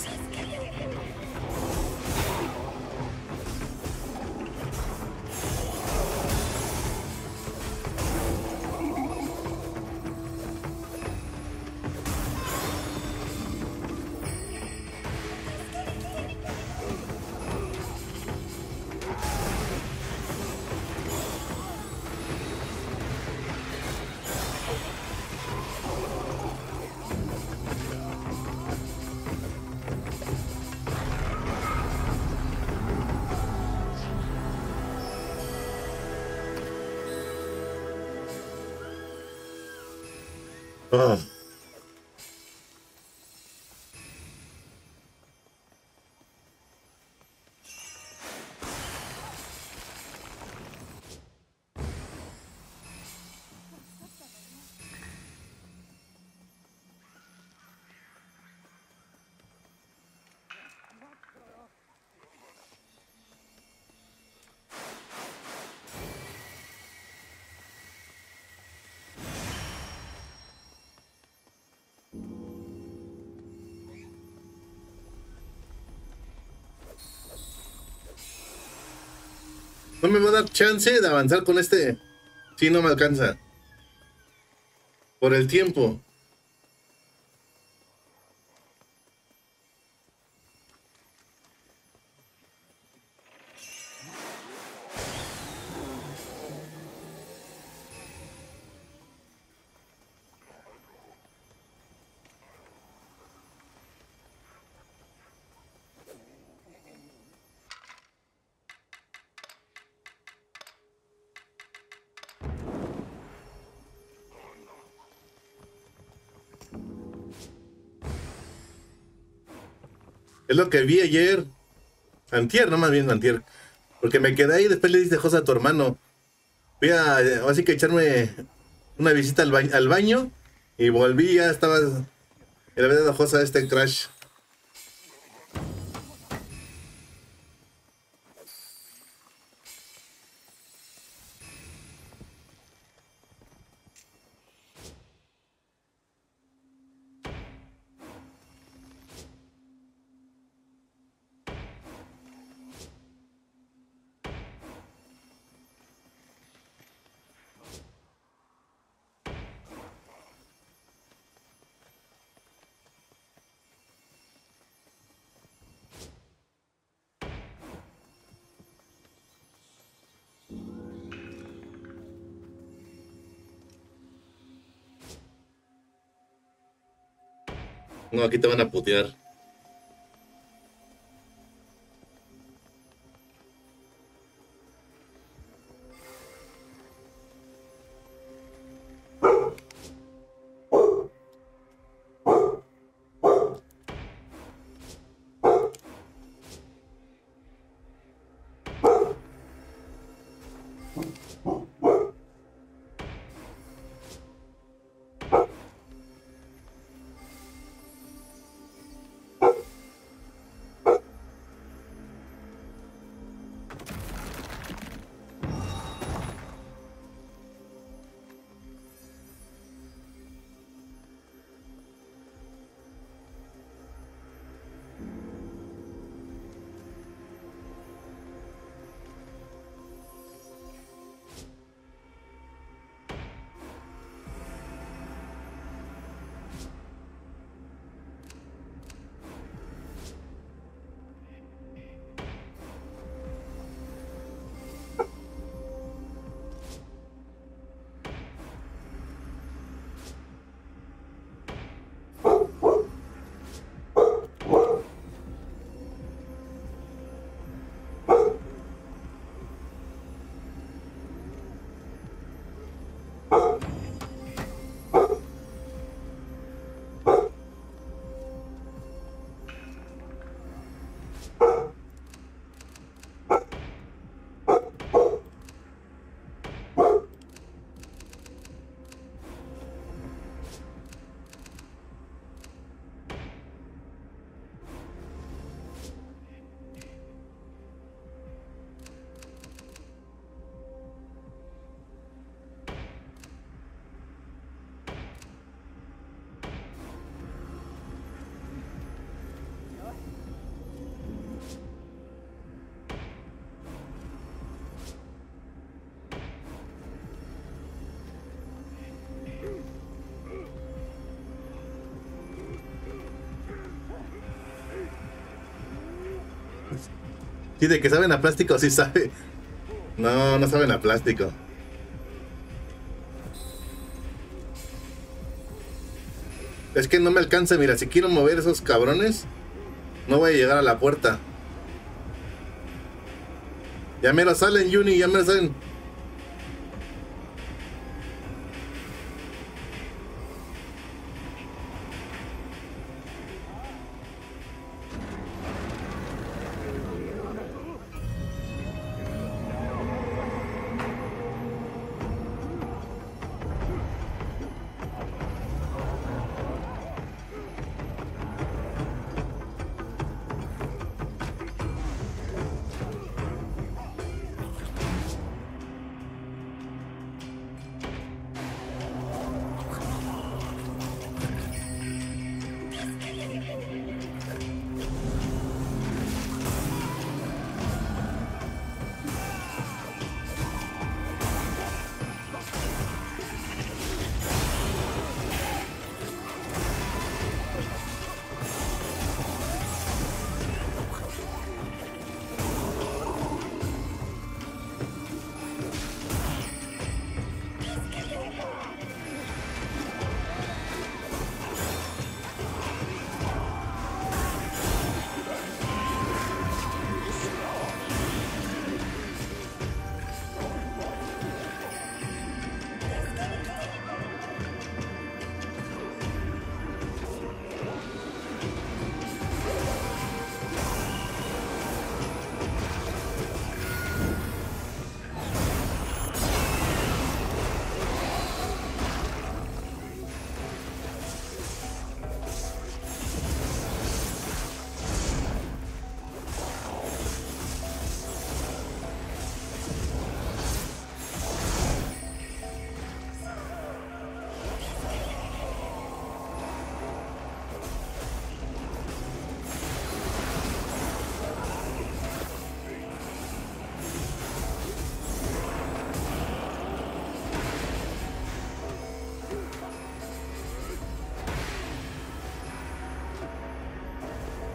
Ah. No me va a dar chance de avanzar con este. Sí, no me alcanza. Por el tiempo. Es lo que vi ayer. Antier, no más bien antier. Porque me quedé ahí y después le diste cosa a tu hermano. Fui a, así que echarme una visita al, ba al baño. Y volví, ya estaba. Le había dado cosa a este Crash. No, aquí te van a putear. Sí, de que saben a plástico, sí sabe. No, no saben a plástico. Es que no me alcanza, mira, si quiero mover esos cabrones, no voy a llegar a la puerta. Ya me lo salen, Juni, ya me lo salen.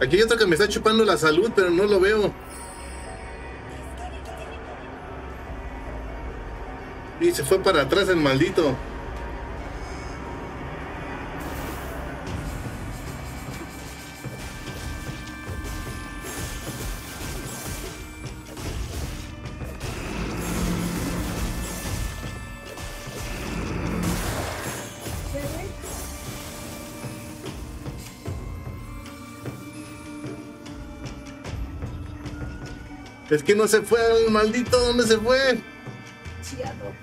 Aquí hay otro que me está chupando la salud, pero no lo veo. Y se fue para atrás el maldito. Es que no se fue el maldito, ¿dónde se fue? Chiado.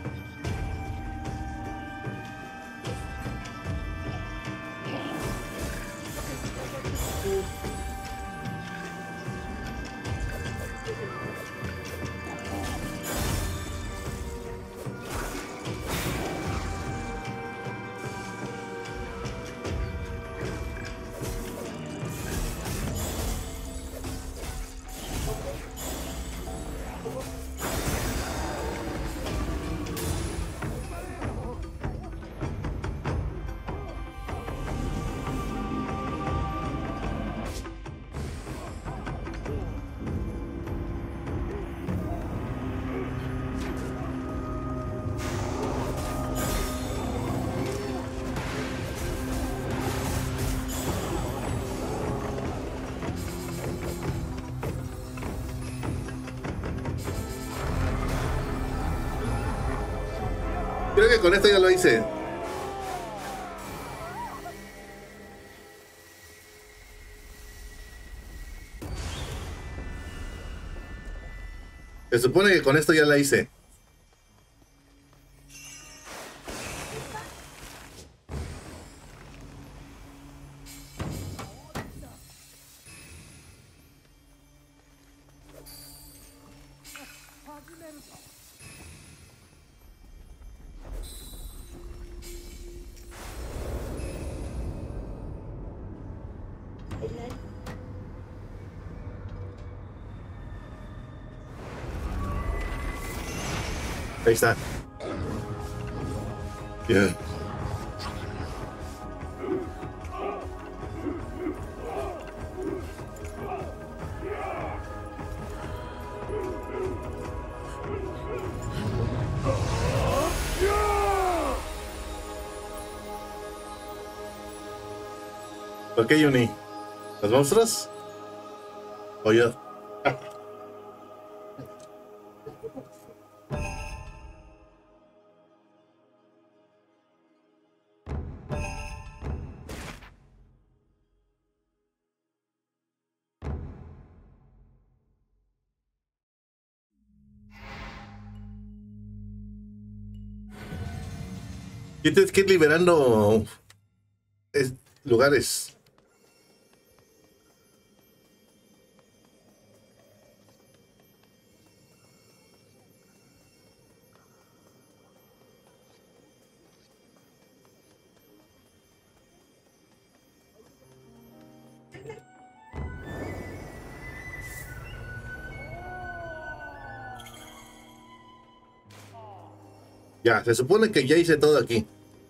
Creo que con esto ya lo hice. Se supone que con esto ya la hice. Ahí está. Yeah. Ok, Uni. ¿Los monstruos? ¿O yo? Y tienes que ir liberando es, lugares. Ya, se supone que ya hice todo aquí.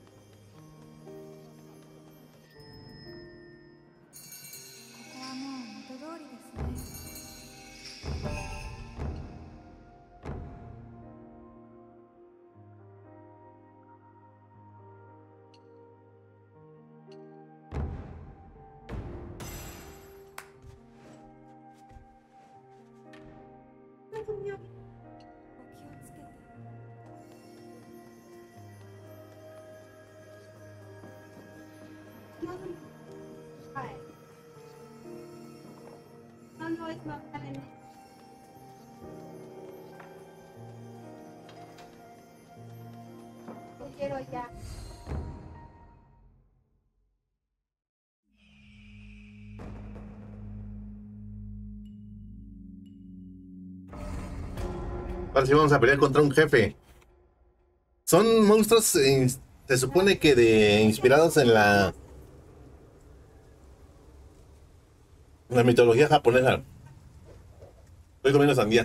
Ahora sí vamos a pelear contra un jefe. Son monstruos, eh, se supone que de inspirados en la, en la mitología japonesa. Estoy comiendo sandía.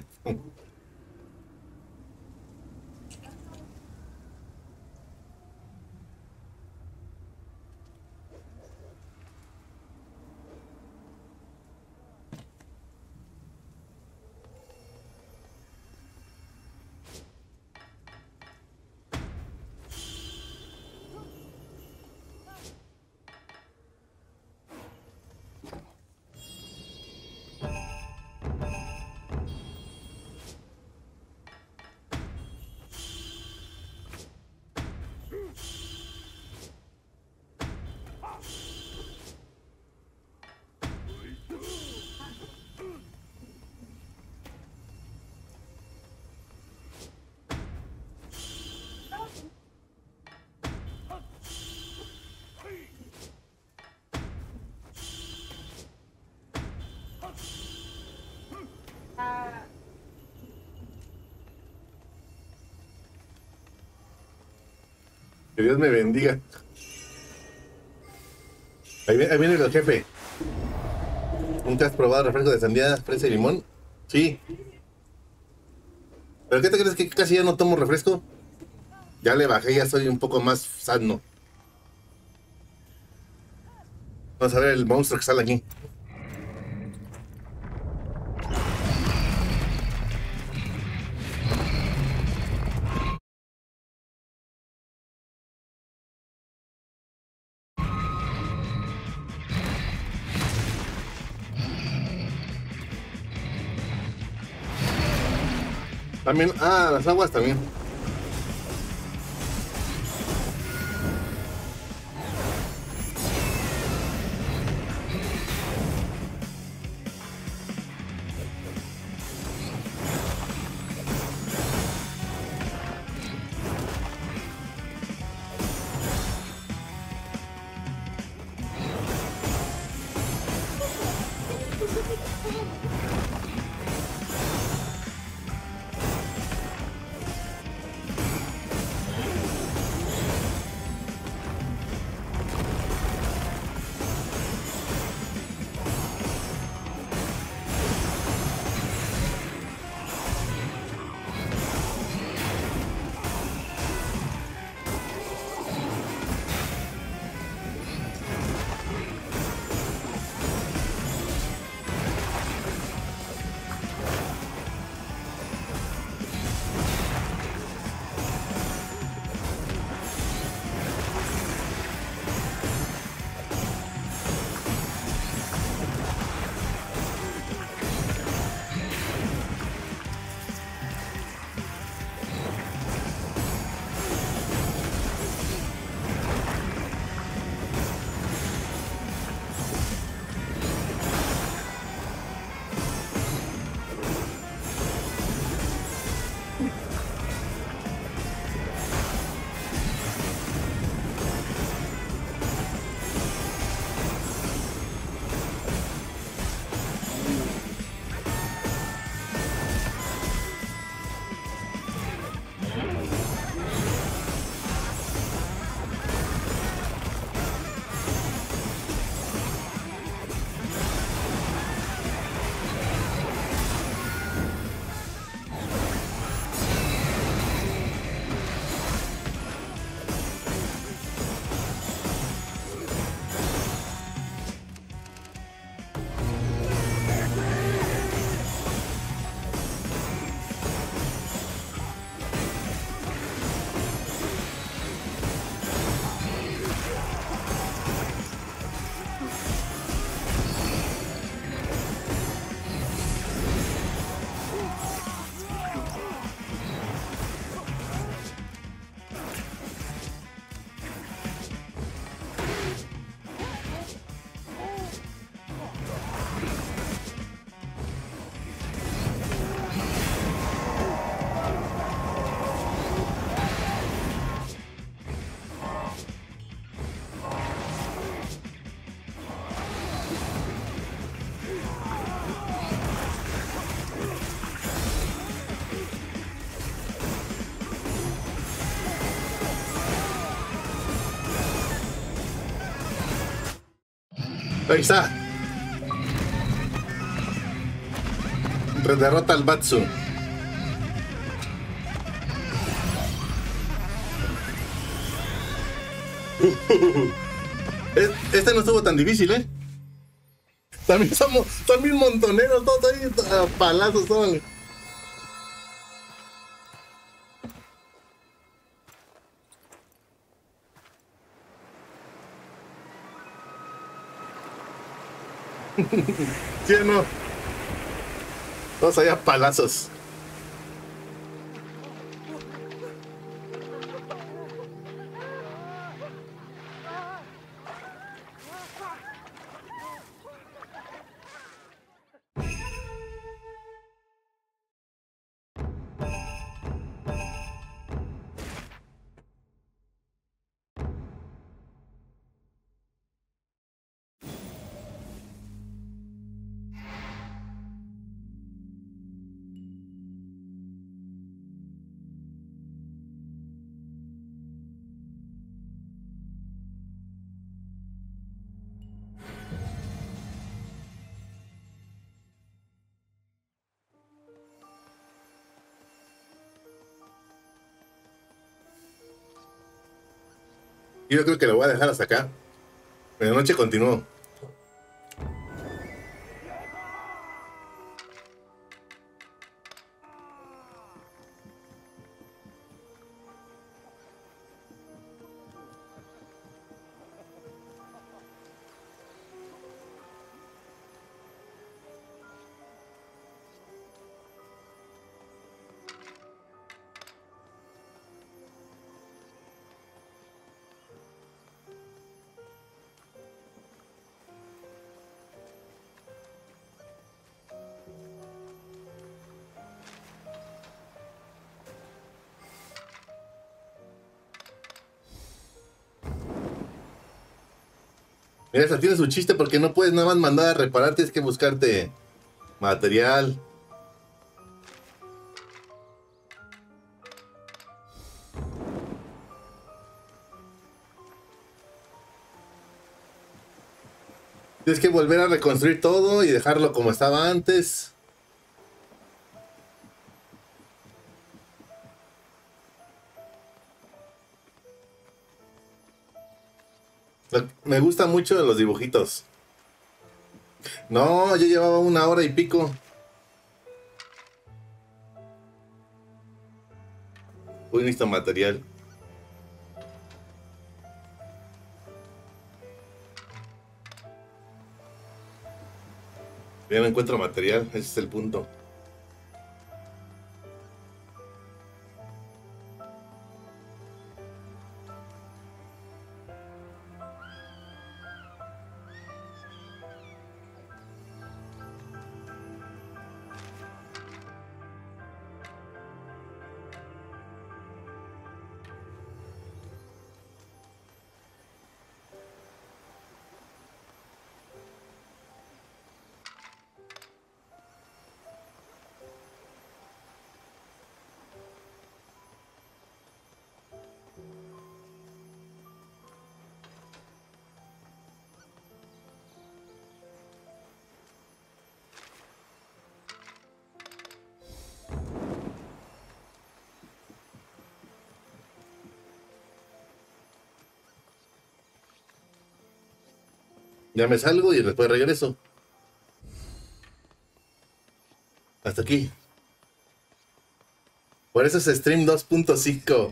Que Dios me bendiga. Ahí, ahí viene el jefe. ¿Nunca has probado refresco de sandía, fresa y limón? Sí. ¿Pero qué te crees que casi ya no tomo refresco? Ya le bajé, ya soy un poco más sano. Vamos a ver el monstruo que sale aquí. También, ah, las aguas también. Ahí está. Derrota al Batsu. Este no estuvo tan difícil, ¿eh? También somos, también montoneros, todos ahí, a palazos, todos. ¿Sí o no? Todos allá palazos. Yo creo que lo voy a dejar hasta acá. En la noche continúo. Mira, esa tiene su chiste porque no puedes nada más mandar a reparar, tienes que buscarte material. Tienes que volver a reconstruir todo y dejarlo como estaba antes. Me gusta mucho los dibujitos. No, yo llevaba una hora y pico. Uy, necesito material. Ya no encuentro material, ese es el punto. Ya me salgo y después regreso. Hasta aquí. Por eso es Stream dos punto cinco.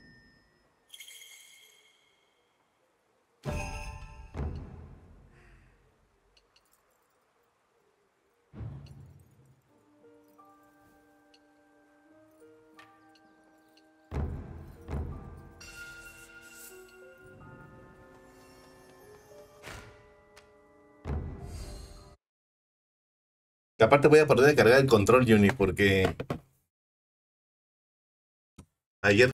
Aparte voy a poder de cargar el control, Juni, porque ayer